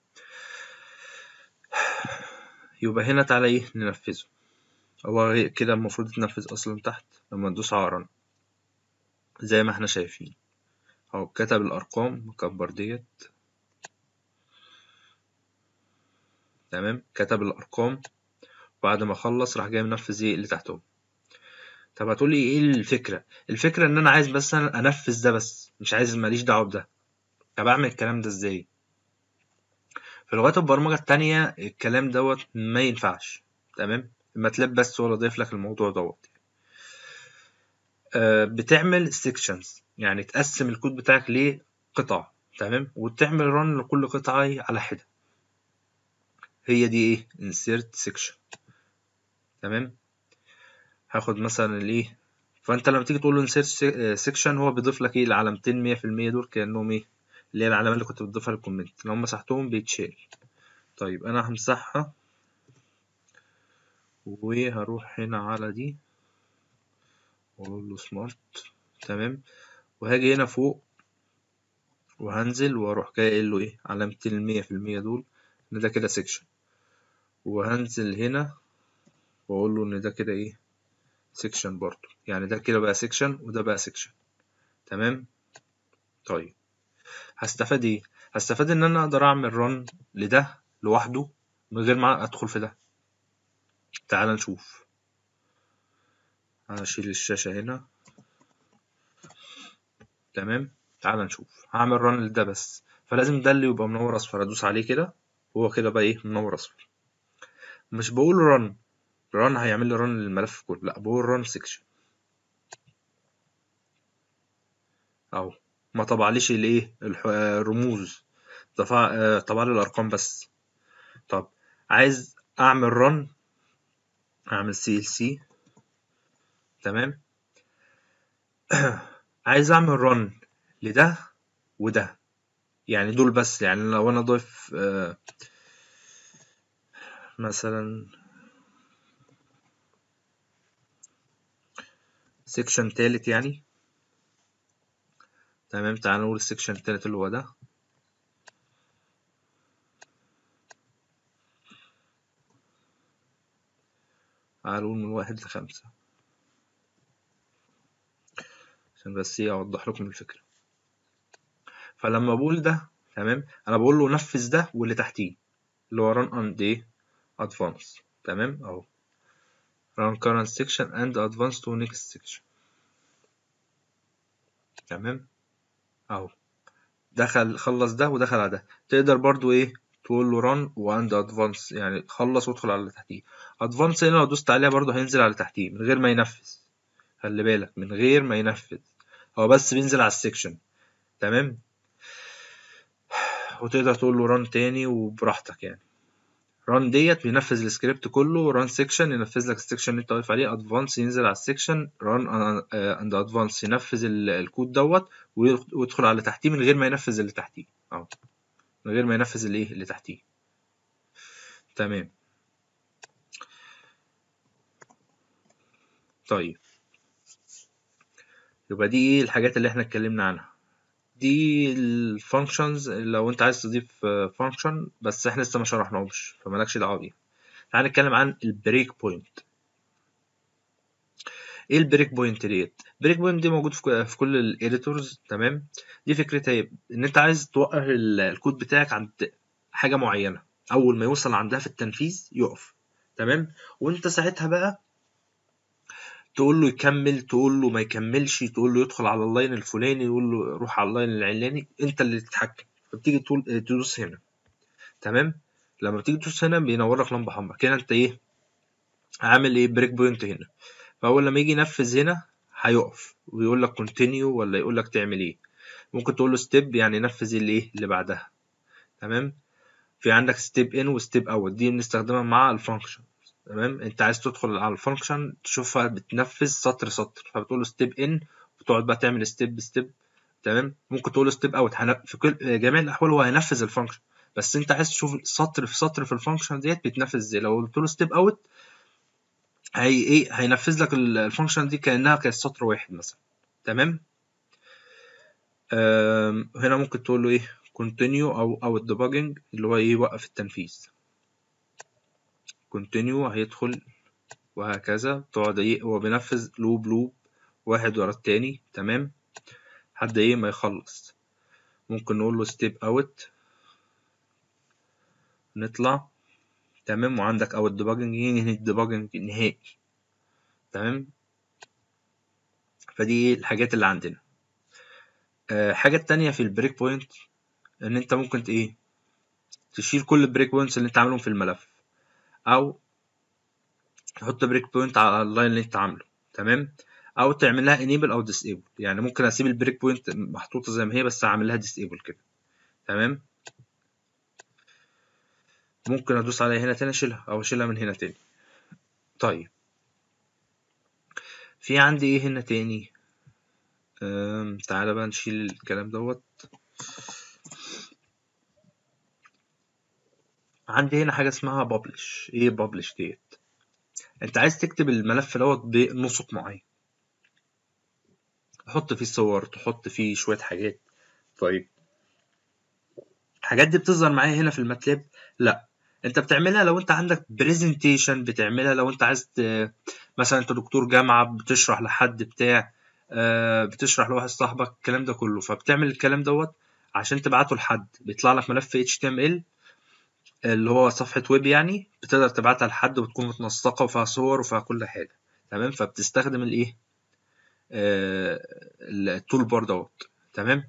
يبقى هنا تعالى ايه ننفذه. هو كده المفروض يتنفذ اصلا تحت لما ندوس على run زي ما احنا شايفين اهو، كتب الارقام مكبر ديت. تمام. كتب الارقام بعد ما خلص راح جاي منفذ ايه اللي تحتهم. طب هتقولي ايه الفكرة؟ الفكرة ان انا عايز بس أنا انفذ ده بس، مش عايز ماليش دعوة بده. طب اعمل الكلام ده ازاي؟ في لغات البرمجة التانية الكلام دوت ما ينفعش. تمام. الماتلاب بس هو اللي ضيف لك الموضوع دوت. آه بتعمل sections، يعني تقسم الكود بتاعك لقطع. تمام. وتعمل رن لكل قطعة على حدة. هي دي ايه insert section. تمام. هاخد مثلا الايه، فانت لما تيجي تقول له insert section هو بيضيف لك ايه العلامتين مية في المية دول كأنهم ايه اللي هي العلامة اللي كنت بتضيفها للكومنت، لو مسحتهم بيتشال. طيب انا همسحها وهروح هنا على دي واقول له سمارت. تمام. وهاجي هنا فوق وهنزل واروح جاي قايل له ايه علامتين المية في المية دول ان ده كده سيكشن، وهنزل هنا واقول له ان ده كده ايه سيكشن برضو، يعني ده كده بقى سيكشن وده بقى سيكشن. تمام. طيب هستفاد ايه؟ هستفاد ان انا اقدر اعمل رن لده لوحده من غير ما ادخل في ده. تعال نشوف. هشيل الشاشة هنا. تمام. تعال نشوف هعمل رن لده بس، فلازم ده اللي يبقى منور اصفر ادوس عليه كده، هو كده بقى ايه منور اصفر. مش بقول رن رن هيعمل لي رن للملف كله، لا بقول رن سيكشن اهو. ما طبعليش الايه الرموز، طبع طبع لي الارقام بس. طب عايز اعمل رن اعمل سي ال سي. تمام. عايز اعمل رن لده وده، يعني دول بس، يعني لو انا ضيف آه مثلا سيكشن تالت يعني. تمام. تعال نقول السيكشن التالت اللي هو ده. تعال نقول من واحد لخمسة عشان بس ايه اوضح لكم الفكرة. فلما بقول ده تمام انا بقول له نفذ ده واللي تحتيه اللي هو run and ايه advance. تمام اهو run current section and advance to next section. تمام اهو دخل خلص ده ودخل على ده. تقدر برضو ايه تقول له run and advance، يعني خلص وادخل على اللي تحتيه. advance هنا لو دوست عليها برضو هينزل على اللي تحتيه من غير ما ينفذ. خلي بالك من غير ما ينفذ، هو بس بينزل على السكشن. تمام. وتقدر تقول له run تاني وبراحتك يعني. run ديت بينفذ السكريبت كله، run section ينفذ لك السكشن اللي انت واقف عليه، advance ينزل على السكشن، run and advance ينفذ الكود دوت ويدخل على اللي تحتيه من غير ما ينفذ اللي تحتيه اهو، من غير ما ينفذ الايه اللي تحتيه. تمام. طيب يبقى دي ايه الحاجات اللي احنا اتكلمنا عنها. دي الفانكشنز لو انت عايز تضيف فانكشن بس احنا لسه ما شرحناهمش فمالكش دعوه بيها. تعال نتكلم عن البريك بوينت. ايه البريك بوينت ديت؟ البريك بوينت دي موجود في في كل الايديتورز. تمام. دي فكرتها ايه؟ ان انت عايز توقف الكود بتاعك عند حاجه معينه، اول ما يوصل عندها في التنفيذ يقف. تمام. وانت ساعتها بقى تقول له يكمل، تقول له ما يكملش، تقول له يدخل على اللاين الفلاني، يقول له روح على اللاين العلاني، انت اللي تتحكم. فبتيجي تقول تدوس هنا. تمام. لما بتيجي تدوس هنا بينور لك لمبه حمراء كده، انت ايه عامل ايه بريك بوينت هنا. فاول لما يجي ينفذ هنا هيقف ويقول لك كونتينيو ولا يقول لك تعمل ايه. ممكن تقول له ستيب يعني نفذ اللي ايه اللي بعدها. تمام. في عندك ستيب ان وستيب اوت، دي بنستخدمها مع الفانكشن. تمام. انت عايز تدخل على الفانكشن تشوفها بتنفذ سطر سطر، فبتقول له ستيب ان وتقعد بقى تعمل ستيب ستيب. تمام. ممكن تقول له ستيب اوت، في كل جميع الاحوال هو هينفذ الفانكشن، بس انت عايز تشوف سطر في سطر في الفانكشن ديت بيتنفذ ازاي. لو قلت له ستيب اوت هي ايه هينفذ لك الفانكشن دي كانها كانت سطر واحد مثلا. تمام. هنا ممكن تقول له ايه continue او او الديباجنج اللي هو ايه يوقف التنفيذ. continue هيدخل وهكذا، تقعد ايه هو بينفذ لوب لوب واحد ورا التاني. تمام. حد ايه ما يخلص. ممكن نقول له step out نطلع. تمام. وعندك او الديباجنج ينهي الديباجنج نهائي. تمام. فدي ايه الحاجات اللي عندنا. أه حاجة تانية في البريك بوينت ان انت ممكن ايه تشيل كل البريك بوينتس اللي انت عاملهم في الملف، او تحط بريك بوينت على اللاين اللي انت عامله. تمام. او تعمل لها انيبل او ديسيبل، يعني ممكن اسيب البريك بوينت محطوطه زي ما هي بس اعمل لها ديسيبل كده. تمام. ممكن ادوس عليها هنا تاني اشيلها او اشيلها من هنا تاني. طيب في عندي ايه هنا تاني. تعالى بقى نشيل الكلام دوت. عندي هنا حاجه اسمها بابلش. ايه بابلش ديت؟ انت عايز تكتب الملف دوت بنسق معين، تحط فيه صور، تحط فيه شويه حاجات. طيب الحاجات دي بتظهر معايا هنا في الماتلاب؟ لا، انت بتعملها لو انت عندك بريزنتيشن، بتعملها لو انت عايز مثلا انت دكتور جامعه بتشرح لحد بتاع بتشرح لواحد صاحبك الكلام ده كله، فبتعمل الكلام دوت عشان تبعته لحد. بيطلع لك ملف اتش تي ام ال اللي هو صفحه ويب، يعني بتقدر تبعتها لحد وبتكون متنسقه وفيها صور وفيها كل حاجه. تمام. فبتستخدم الايه آه التول بار دوت. تمام.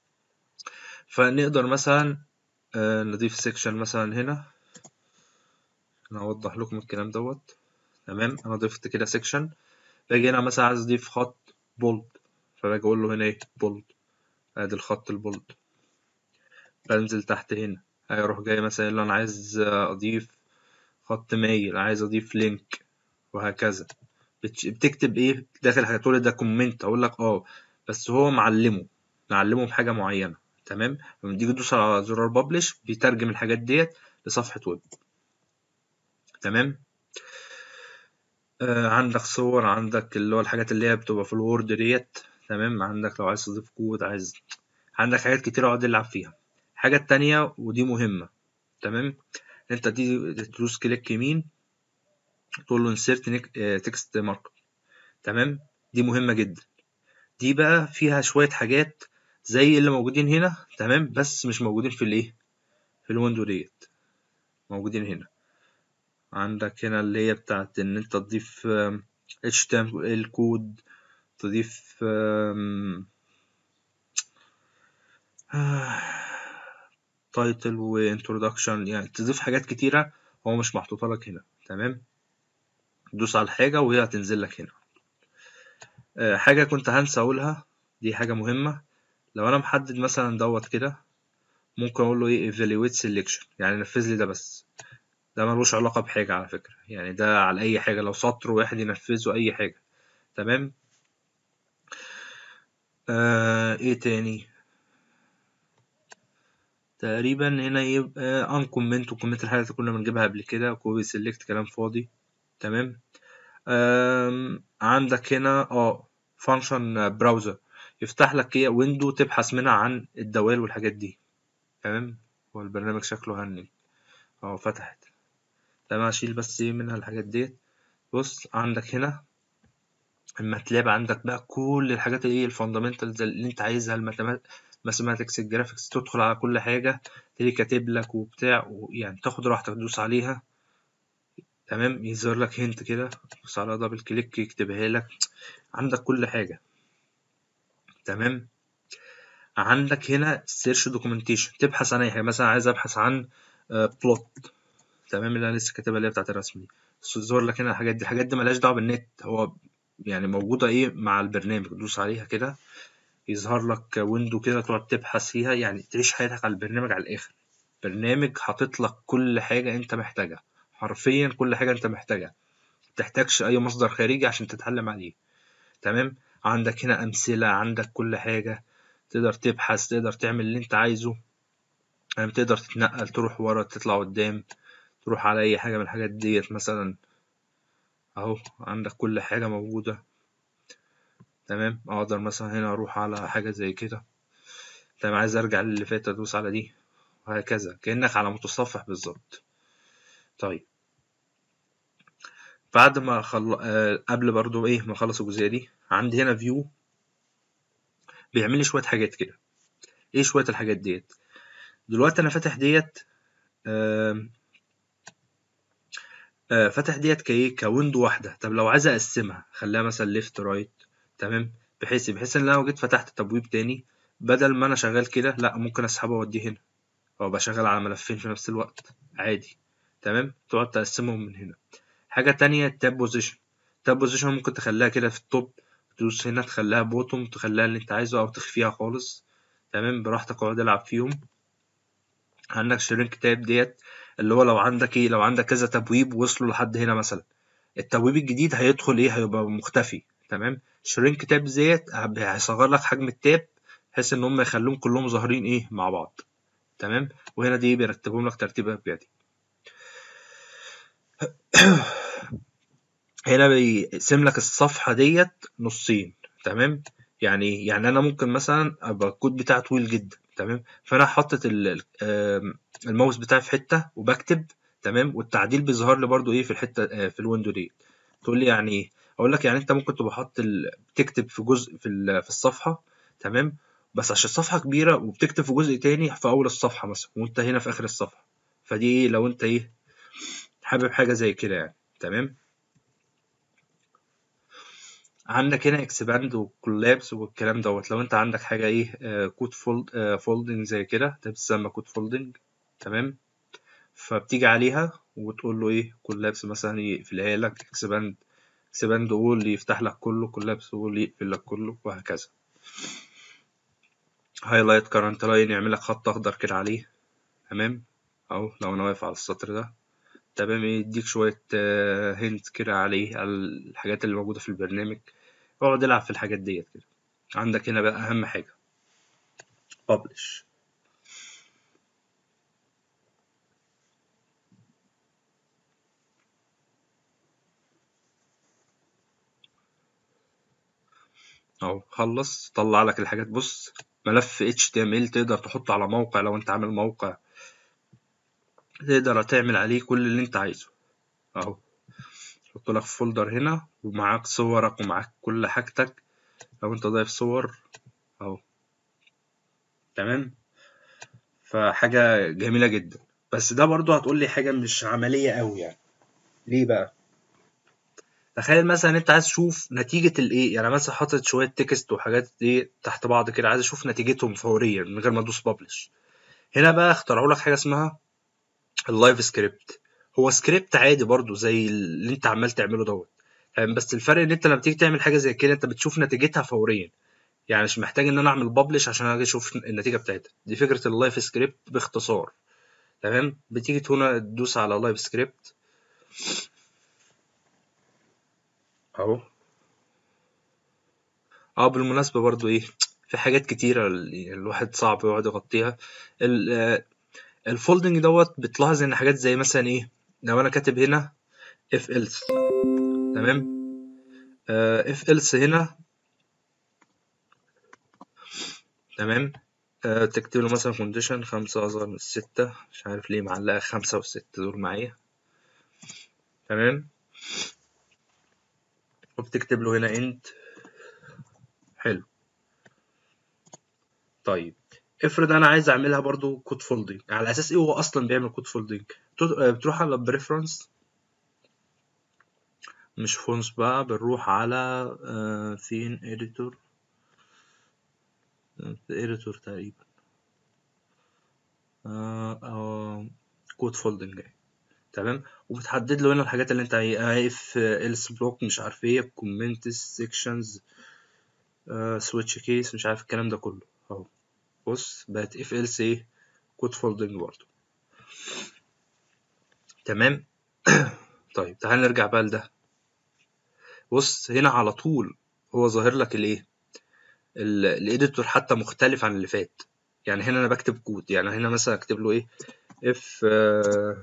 فنقدر مثلا آه نضيف سيكشن مثلا هنا. انا اوضح لكم الكلام دوت. تمام. انا ضفت كده سيكشن، باجي هنا مثلا عايز اضيف خط بولد، فباجي اقول له هنا ايه بولد، ادي الخط البولد. بنزل تحت هنا هيروح جاي مثلا يقول له انا عايز اضيف خط مايل، عايز اضيف لينك، وهكذا. بتكتب ايه داخل حاجه تقول ده كومنت، اقول لك اه بس هو معلمه معلمه بحاجه معينه. تمام. لما تيجي تدوس على زرار ببلش بيترجم الحاجات ديت لصفحه ويب. تمام. آه عندك صور، عندك اللي هو الحاجات اللي هي بتبقى في الوورد ديت. تمام. عندك لو عايز تضيف كود، عايز عندك حاجات كتير اقعد العب فيها. حاجة تانية ودي مهمة. تمام. انت دي تدوس كليك يمين تقول له insert text markup. تمام. دي مهمة جدا. دي بقى فيها شوية حاجات زي اللي موجودين هنا. تمام. بس مش موجودين في الايه في الويندو ديت، موجودين هنا. عندك هنا اللي هي بتاعت ان انت تضيف اتش تي ام ال كود، تضيف تايتل وانترودكشن، يعني تضيف حاجات كتيرة هو مش محطوطة لك هنا. تمام. تدوس على الحاجة وهي هتنزل لك هنا. أه حاجة كنت هنسى اقولها، دي حاجة مهمة. لو انا محدد مثلا دوت كده ممكن اقول له ايه evaluate selection، يعني نفذ لي ده، بس ده ملوش علاقة بحاجة على فكرة، يعني ده على اي حاجة، لو سطر واحد ينفذه اي حاجة. تمام. أه ايه تاني تقريبا هنا يبقى ان كومنت وكومنت الحاجة اللي كنا بنجيبها قبل كده، كوبي سيلكت كلام فاضي. تمام. عندك هنا اه فانكشن براوزر يفتح لك ايه ويندو تبحث منها عن الدوال والحاجات دي. تمام. هو البرنامج شكله هنج اه فتحت. تمام. اشيل بس ايه منها الحاجات ديت. بص عندك هنا الماتلاب، عندك بقى كل الحاجات اللي هي الفاندامنتالز اللي انت عايزها، الماثيماتكس، الجرافيكس، تدخل على كل حاجة تلاقي كاتب لك وبتاع، ويعني تاخد راحتك تدوس عليها. تمام. يظهر لك هنت كده، تدوس على دبل كليك يكتبها لك، عندك كل حاجة. تمام. عندك هنا سيرش دوكيومنتيشن، تبحث عن اي حاجة، مثلا عايز ابحث عن بلوت. تمام. اللي انا لسه كاتبها اللي هي بتاعت الرسم دي، يظهر لك هنا الحاجات دي. الحاجات دي ملهاش دعوة بالنت، هو يعني موجودة ايه مع البرنامج، تدوس عليها كده يظهر لك ويندو كده تقعد تبحث فيها، يعني تعيش حياتك على البرنامج على الآخر. برنامج حاطط لك كل حاجة انت محتاجها، حرفيا كل حاجة انت محتاجها، متحتاجش اي مصدر خارجي عشان تتعلم عليه. تمام. عندك هنا امثلة، عندك كل حاجة، تقدر تبحث، تقدر تعمل اللي انت عايزه. يعني تقدر تتنقل، تروح ورا، تطلع قدام، تروح على اي حاجة من الحاجات ديت مثلا. اهو عندك كل حاجة موجودة. تمام. اقدر مثلا هنا اروح على حاجة زي كده. تمام. عايز ارجع للي فات ادوس على دي، وهكذا كأنك على متصفح بالظبط. طيب بعد ما خل... آه، قبل برضو ايه ما اخلص الجزئية دي، عندي هنا فيو بيعمل لي شوية حاجات كده. ايه شوية الحاجات ديت؟ دلوقتي انا فاتح ديت، آم، آه، فاتح ديت كايه كويندو واحدة. طب لو عايز اقسمها خليها مثلا ليفت رايت. تمام. بحيث بحيث ان لو جيت فتحت تبويب تاني، بدل ما انا شغال كده، لا ممكن اسحبه واوديه هنا، او بشغل على ملفين في نفس الوقت عادي. تمام. تقعد تقسمهم من هنا. حاجة تانية التاب بوزيشن. تاب بوزيشن ممكن تخليها كده في التوب، تدوس هنا تخليها بوتوم، تخليها اللي انت عايزه، او تخفيها خالص. تمام. براحتك اقعد العب فيهم. عندك شرينك تاب ديت، اللي هو لو عندك ايه لو عندك كذا تبويب وصلوا لحد هنا مثلا، التبويب الجديد هيدخل ايه هيبقى مختفي. تمام. شرينك تاب ديت هيصغر لك حجم التاب، بحيث ان هم يخلوهم كلهم ظاهرين ايه مع بعض. تمام. وهنا دي بيرتبهم لك ترتيب ابجدي. هنا بيقسم لك الصفحة ديت نصين. تمام. يعني يعني انا ممكن مثلا ابقى الكود بتاعي طويل جدا. تمام. فانا حاطط ال- آم، الماوس بتاعي في حتة وبكتب. تمام. والتعديل بيظهر لي برضو ايه في الحتة، آه، في الويندو دي. تقول لي يعني ايه؟ اقول لك يعني انت ممكن تبقى حاطط ال... تكتب في جزء في ال... في الصفحة. تمام. بس عشان الصفحة كبيرة وبتكتب في جزء تاني في اول الصفحة مثلا، وانت هنا في اخر الصفحة. فدي ايه لو انت ايه حابب حاجة زي كده يعني. تمام. عندك هنا اكسباند وكولابس والكلام دوت. لو انت عندك حاجه ايه آه كود فولد آه فولدنج زي كده، ده بتسمى كود فولدنج. تمام. فبتيجي عليها وتقول له ايه كولابس مثلا يقفلها لك، اكسباند اكسباند اول يفتح لك كله، كولابس اول يقفل لك كله، وهكذا. هايلايت كارنت لاين يعمل لك خط اخضر كده عليه. تمام. اهو لو انا واقف على السطر ده. تمام. يديك شويه آه هنت كده عليه، على الحاجات اللي موجوده في البرنامج. اقعد العب في الحاجات ديت كده. عندك هنا بقى اهم حاجه، publish. اهو خلص طلع لك الحاجات. بص، ملف إتش تي إم إل تقدر تحطه على موقع، لو انت عامل موقع تقدر تعمل عليه كل اللي انت عايزه. اهو حط لك فولدر هنا ومعاك صورك ومعاك كل حاجتك لو انت ضايف صور. اهو. تمام. فحاجة جميلة جدا. بس ده برضو هتقول لي حاجة مش عملية قوي يعني. ليه بقى؟ تخيل مثلا انت عايز تشوف نتيجة الايه، يعني مثلا حاطط شوية تكست وحاجات ايه تحت بعض كده، عايز اشوف نتيجتهم فوريا من غير ما ادوس بابلش. هنا بقى اخترعوا لك حاجة اسمها اللايف سكريبت. هو سكريبت عادي برضو زي اللي انت عمال تعمله دوت. فاهم؟ بس الفرق ان انت لما تيجي تعمل حاجه زي كده انت بتشوف نتيجتها فوريا. يعني مش محتاج ان انا اعمل ببلش عشان اجي اشوف النتيجه بتاعتها. دي فكره اللايف سكريبت باختصار. تمام. بتيجي هنا تدوس على لايف سكريبت. اهو. اه بالمناسبه برضو ايه، في حاجات كتيره ال- الواحد صعب يقعد يغطيها. ال- آه، الفولدنج دوت بتلاحظ ان حاجات زي مثلا ايه، لو انا كاتب هنا if else. تمام. if else هنا. تمام. آه تكتب له مثلا كونديشن خمسة أصغر من ستة، مش عارف ليه معلقة خمسة والستة دول معايا. تمام. وبتكتب له هنا انت. حلو. طيب افرض انا عايز اعملها برضو كود فولدنج، على اساس ايه هو اصلا بيعمل كود فولدنج؟ بتروح على بريفرنس، مش فونس بقى، بنروح على آه فين اديتور، اديتور تقريبا. آه آه كود فولدنج. تمام. وبتحدد له هنا الحاجات اللي انت عايف else بلوك مش عارف ايه كومنتس سيكشنز سويتش كيس مش عارف الكلام ده كله اهو. بص بقت اف else ايه كود فولدنج برضه. تمام. طيب تعال نرجع بقى لده. بص هنا على طول هو ظاهر لك الايه الاديتور حتى مختلف عن اللي فات. يعني هنا انا بكتب كود، يعني هنا مثلا اكتب له ايه اف آه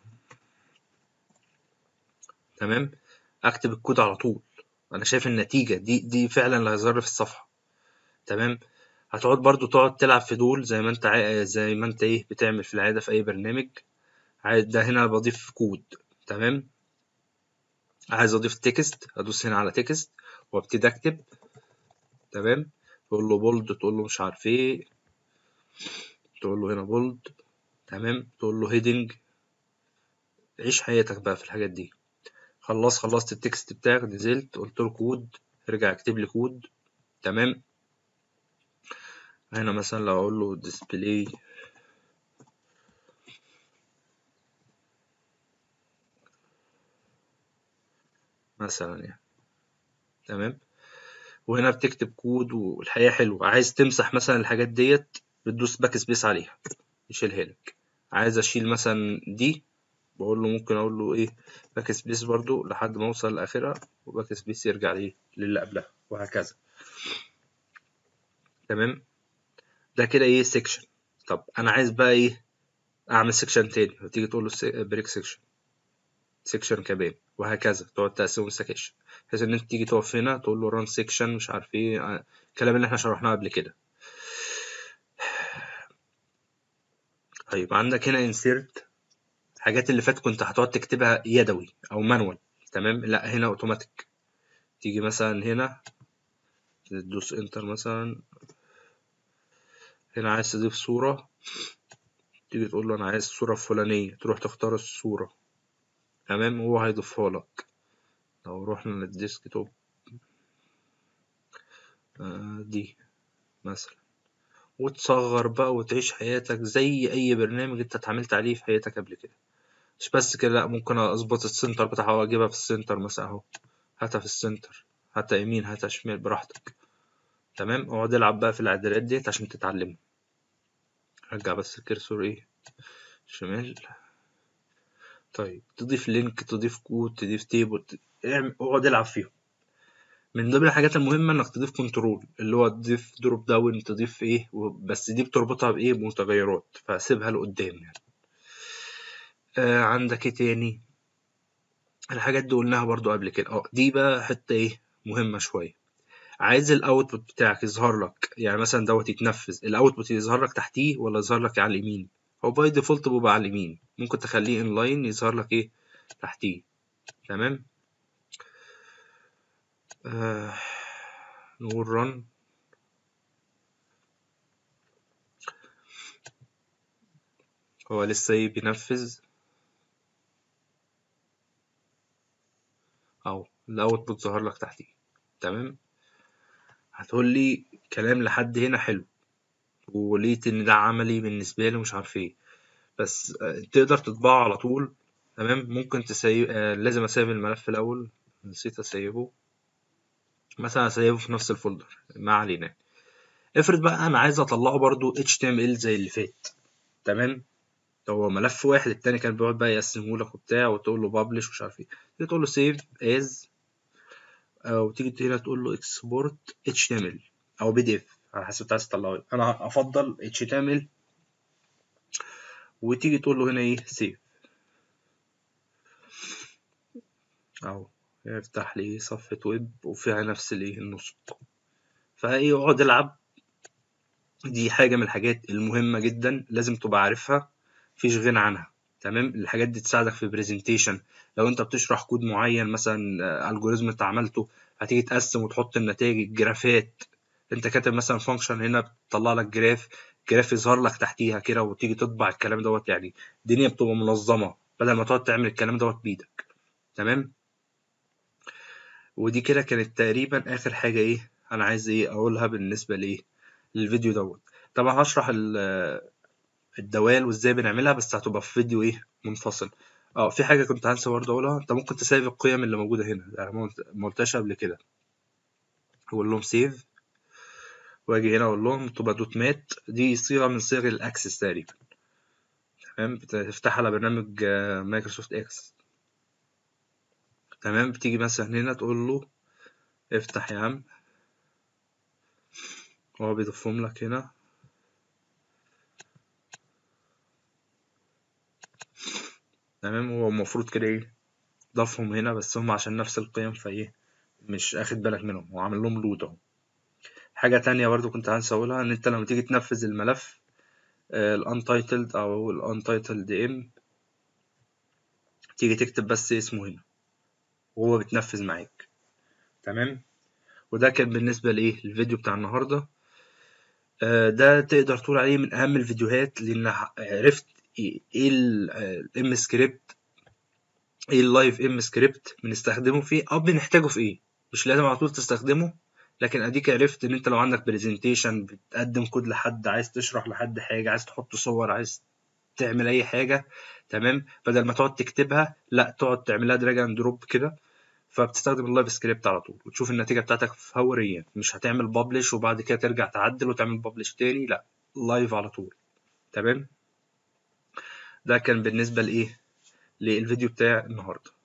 تمام، اكتب الكود على طول. انا شايف النتيجه دي دي فعلا اللي هيظهر في الصفحه. تمام. هتقعد برضو تقعد تلعب في دول زي ما انت عا... زي ما انت ايه بتعمل في العاده في اي برنامج. عايز ده هنا بضيف كود. تمام. عايز اضيف تكست ادوس هنا على تكست وابتدي اكتب. تمام. تقول له بولد تقول له مش عارف ايه تقول له هنا بولد. تمام. تقول له هيدنج. عيش حياتك بقى في الحاجات دي. خلاص خلصت التكست بتاعك نزلت قلت له كود ارجع اكتب لي كود. تمام. هنا مثلا لو اقول له ديسبلاي مثلا يعني. تمام. وهنا بتكتب كود والحقيقة حلوة. عايز تمسح مثلا الحاجات ديت بتدوس باك سبيس عليها يشيلها لك. عايز اشيل مثلا دي بقول له ممكن اقول له ايه باك سبيس برضو لحد ما اوصل لاخرها وباك سبيس يرجع ليه للي قبلها وهكذا. تمام. ده كده ايه سيكشن. طب انا عايز بقى ايه اعمل سيكشن تاني فتيجي تقول له بريك سيكشن سيكشن كمان وهكذا تقعد تقسمه سكاشن بحيث ان انت تيجي تقف هنا تقول له ران سيكشن مش عارف ايه الكلام اللي احنا شرحناه قبل كده. طيب عندك هنا انسيرت. الحاجات اللي فات كنت هتقعد تكتبها يدوي او مانوال. تمام. لا هنا اوتوماتيك. تيجي مثلا هنا تدوس انتر مثلا. هنا عايز تضيف صورة تيجي تقول له انا عايز الصورة الفلانية تروح تختار الصورة. تمام. هو هيضيفها لك. لو رحنا للديسك توب آه دي مثلا وتصغر بقى وتعيش حياتك زي اي برنامج انت اتعاملت عليه في حياتك قبل كده. مش بس كده لا ممكن اظبط السنتر بتاعها واجيبها في السنتر مثلا اهو. هاتها في السنتر هاتها يمين هاتها شمال براحتك. تمام. اقعد العب بقى في الاعدادات ديت عشان تتعلمها. رجع بس الكرسور ايه شمال. طيب تضيف لينك تضيف كود تضيف تيبل اعمل اقعد العب فيهم. من ضمن الحاجات المهمة انك تضيف كنترول اللي هو تضيف دروب داون تضيف ايه بس دي بتربطها بايه بمتغيرات فسيبها لقدام يعني. آه عندك ايه تاني. الحاجات دي قلناها برضو قبل كده. اه دي بقى حتة ايه مهمة شوية. عايز الاوتبوت بتاعك يظهر لك يعني مثلا دوت يتنفذ الاوتبوت يظهر لك تحتيه ولا يظهر لك على اليمين. هو باي ديفولت بيبقى على اليمين. ممكن تخليه انلاين يظهر لك ايه تحتيه. تمام. آه نقول رن. هو لسه ايه بينفذ او الاوتبوت ظهر لك تحتيه. تمام. هتقول لي كلام لحد هنا حلو ولقيت ان ده عملي بالنسبه لي مش عارف ايه. بس آه، تقدر تطبعه على طول. تمام. ممكن تسيب آه لازم اسيب الملف الاول. نسيت اسيبه. مثلا اسيبه في نفس الفولدر ما علينا. افرض بقى انا عايز اطلعه برضو اتش تي ام ال زي اللي فات. تمام. هو ملف واحد التاني كان بيقعد بقى يقسمه لك وبتاع وتقول له بابلش ومش عارف ايه. تيجي تقول له سيف از او تيجي هنا تقول له اكسبورت اتش تي ام ال او بي دي اف على حسب انت عايز تطلعه ايه. انا افضل اتش تي ام ال. وتيجي تقول له هنا ايه سيف اهو يفتح لي صفحة ويب وفيها نفس الايه النسخ. فايه اقعد العب. دي حاجة من الحاجات المهمة جدا لازم تبقى عارفها. مفيش غنى عنها. تمام. الحاجات دي تساعدك في بريزنتيشن. لو انت بتشرح كود معين مثلا الجوريزم انت عملته هتيجي تقسم وتحط النتائج الجرافات. انت كاتب مثلا فانكشن هنا بتطلع لك جراف. جراف يظهر لك تحتيها كده وتيجي تطبع الكلام دوت يعني. الدنيا بتبقى منظمة بدل ما تقعد تعمل الكلام دوت بايدك. تمام. ودي كده كانت تقريبا اخر حاجة ايه انا عايز ايه اقولها بالنسبة لايه للفيديو دوت. طبعا هشرح الدوال وازاي بنعملها بس هتبقى في فيديو ايه منفصل. اه في حاجه كنت هنسى برضه اقولها، انت ممكن تسيب القيم اللي موجوده هنا، يعني ما قلت- ما قلتهاش قبل كده. اقول لهم سيف، واجي هنا اقول لهم تبقى دوت مات، دي صيغه من صيغ الاكسس تقريبا، تمام. بتفتحها على برنامج آه، مايكروسوفت اكس، تمام. بتيجي مثلا هنا تقول له افتح يا عم، هو بيضيفهم لك هنا، تمام. هو المفروض كده ايه ضافهم هنا، بس هم عشان نفس القيم فايه مش اخد بالك منهم، هو عامل لهم لود اهو. حاجة تانية برضو كنت عايز اقولها، ان انت لما تيجي تنفذ الملف الانتايتلد او الانتايتلد ام، تيجي تكتب بس اسمه هنا وهو بتنفذ معاك، تمام. وده كان بالنسبة لايه الفيديو بتاع النهاردة. آه، ده تقدر تقول عليه من اهم الفيديوهات، لان عرفت ايه الام سكريبت، ايه اللايف ام سكريبت بنستخدمه فيه او بنحتاجه في ايه. مش لازم على طول تستخدمه، لكن اديك عرفت ان انت لو عندك برزنتيشن بتقدم كود لحد، عايز تشرح لحد حاجة، عايز تحط صور، عايز تعمل اي حاجة، تمام. بدل ما تقعد تكتبها، لا تقعد تعملها دراج اند دروب كده، فبتستخدم اللايف سكريبت على طول وتشوف النتيجة بتاعتك فوريا. مش هتعمل بابلش وبعد كده ترجع تعدل وتعمل بابلش تاني، لا، لايف على طول، تمام. ده كان بالنسبة لايه للفيديو بتاع النهارده.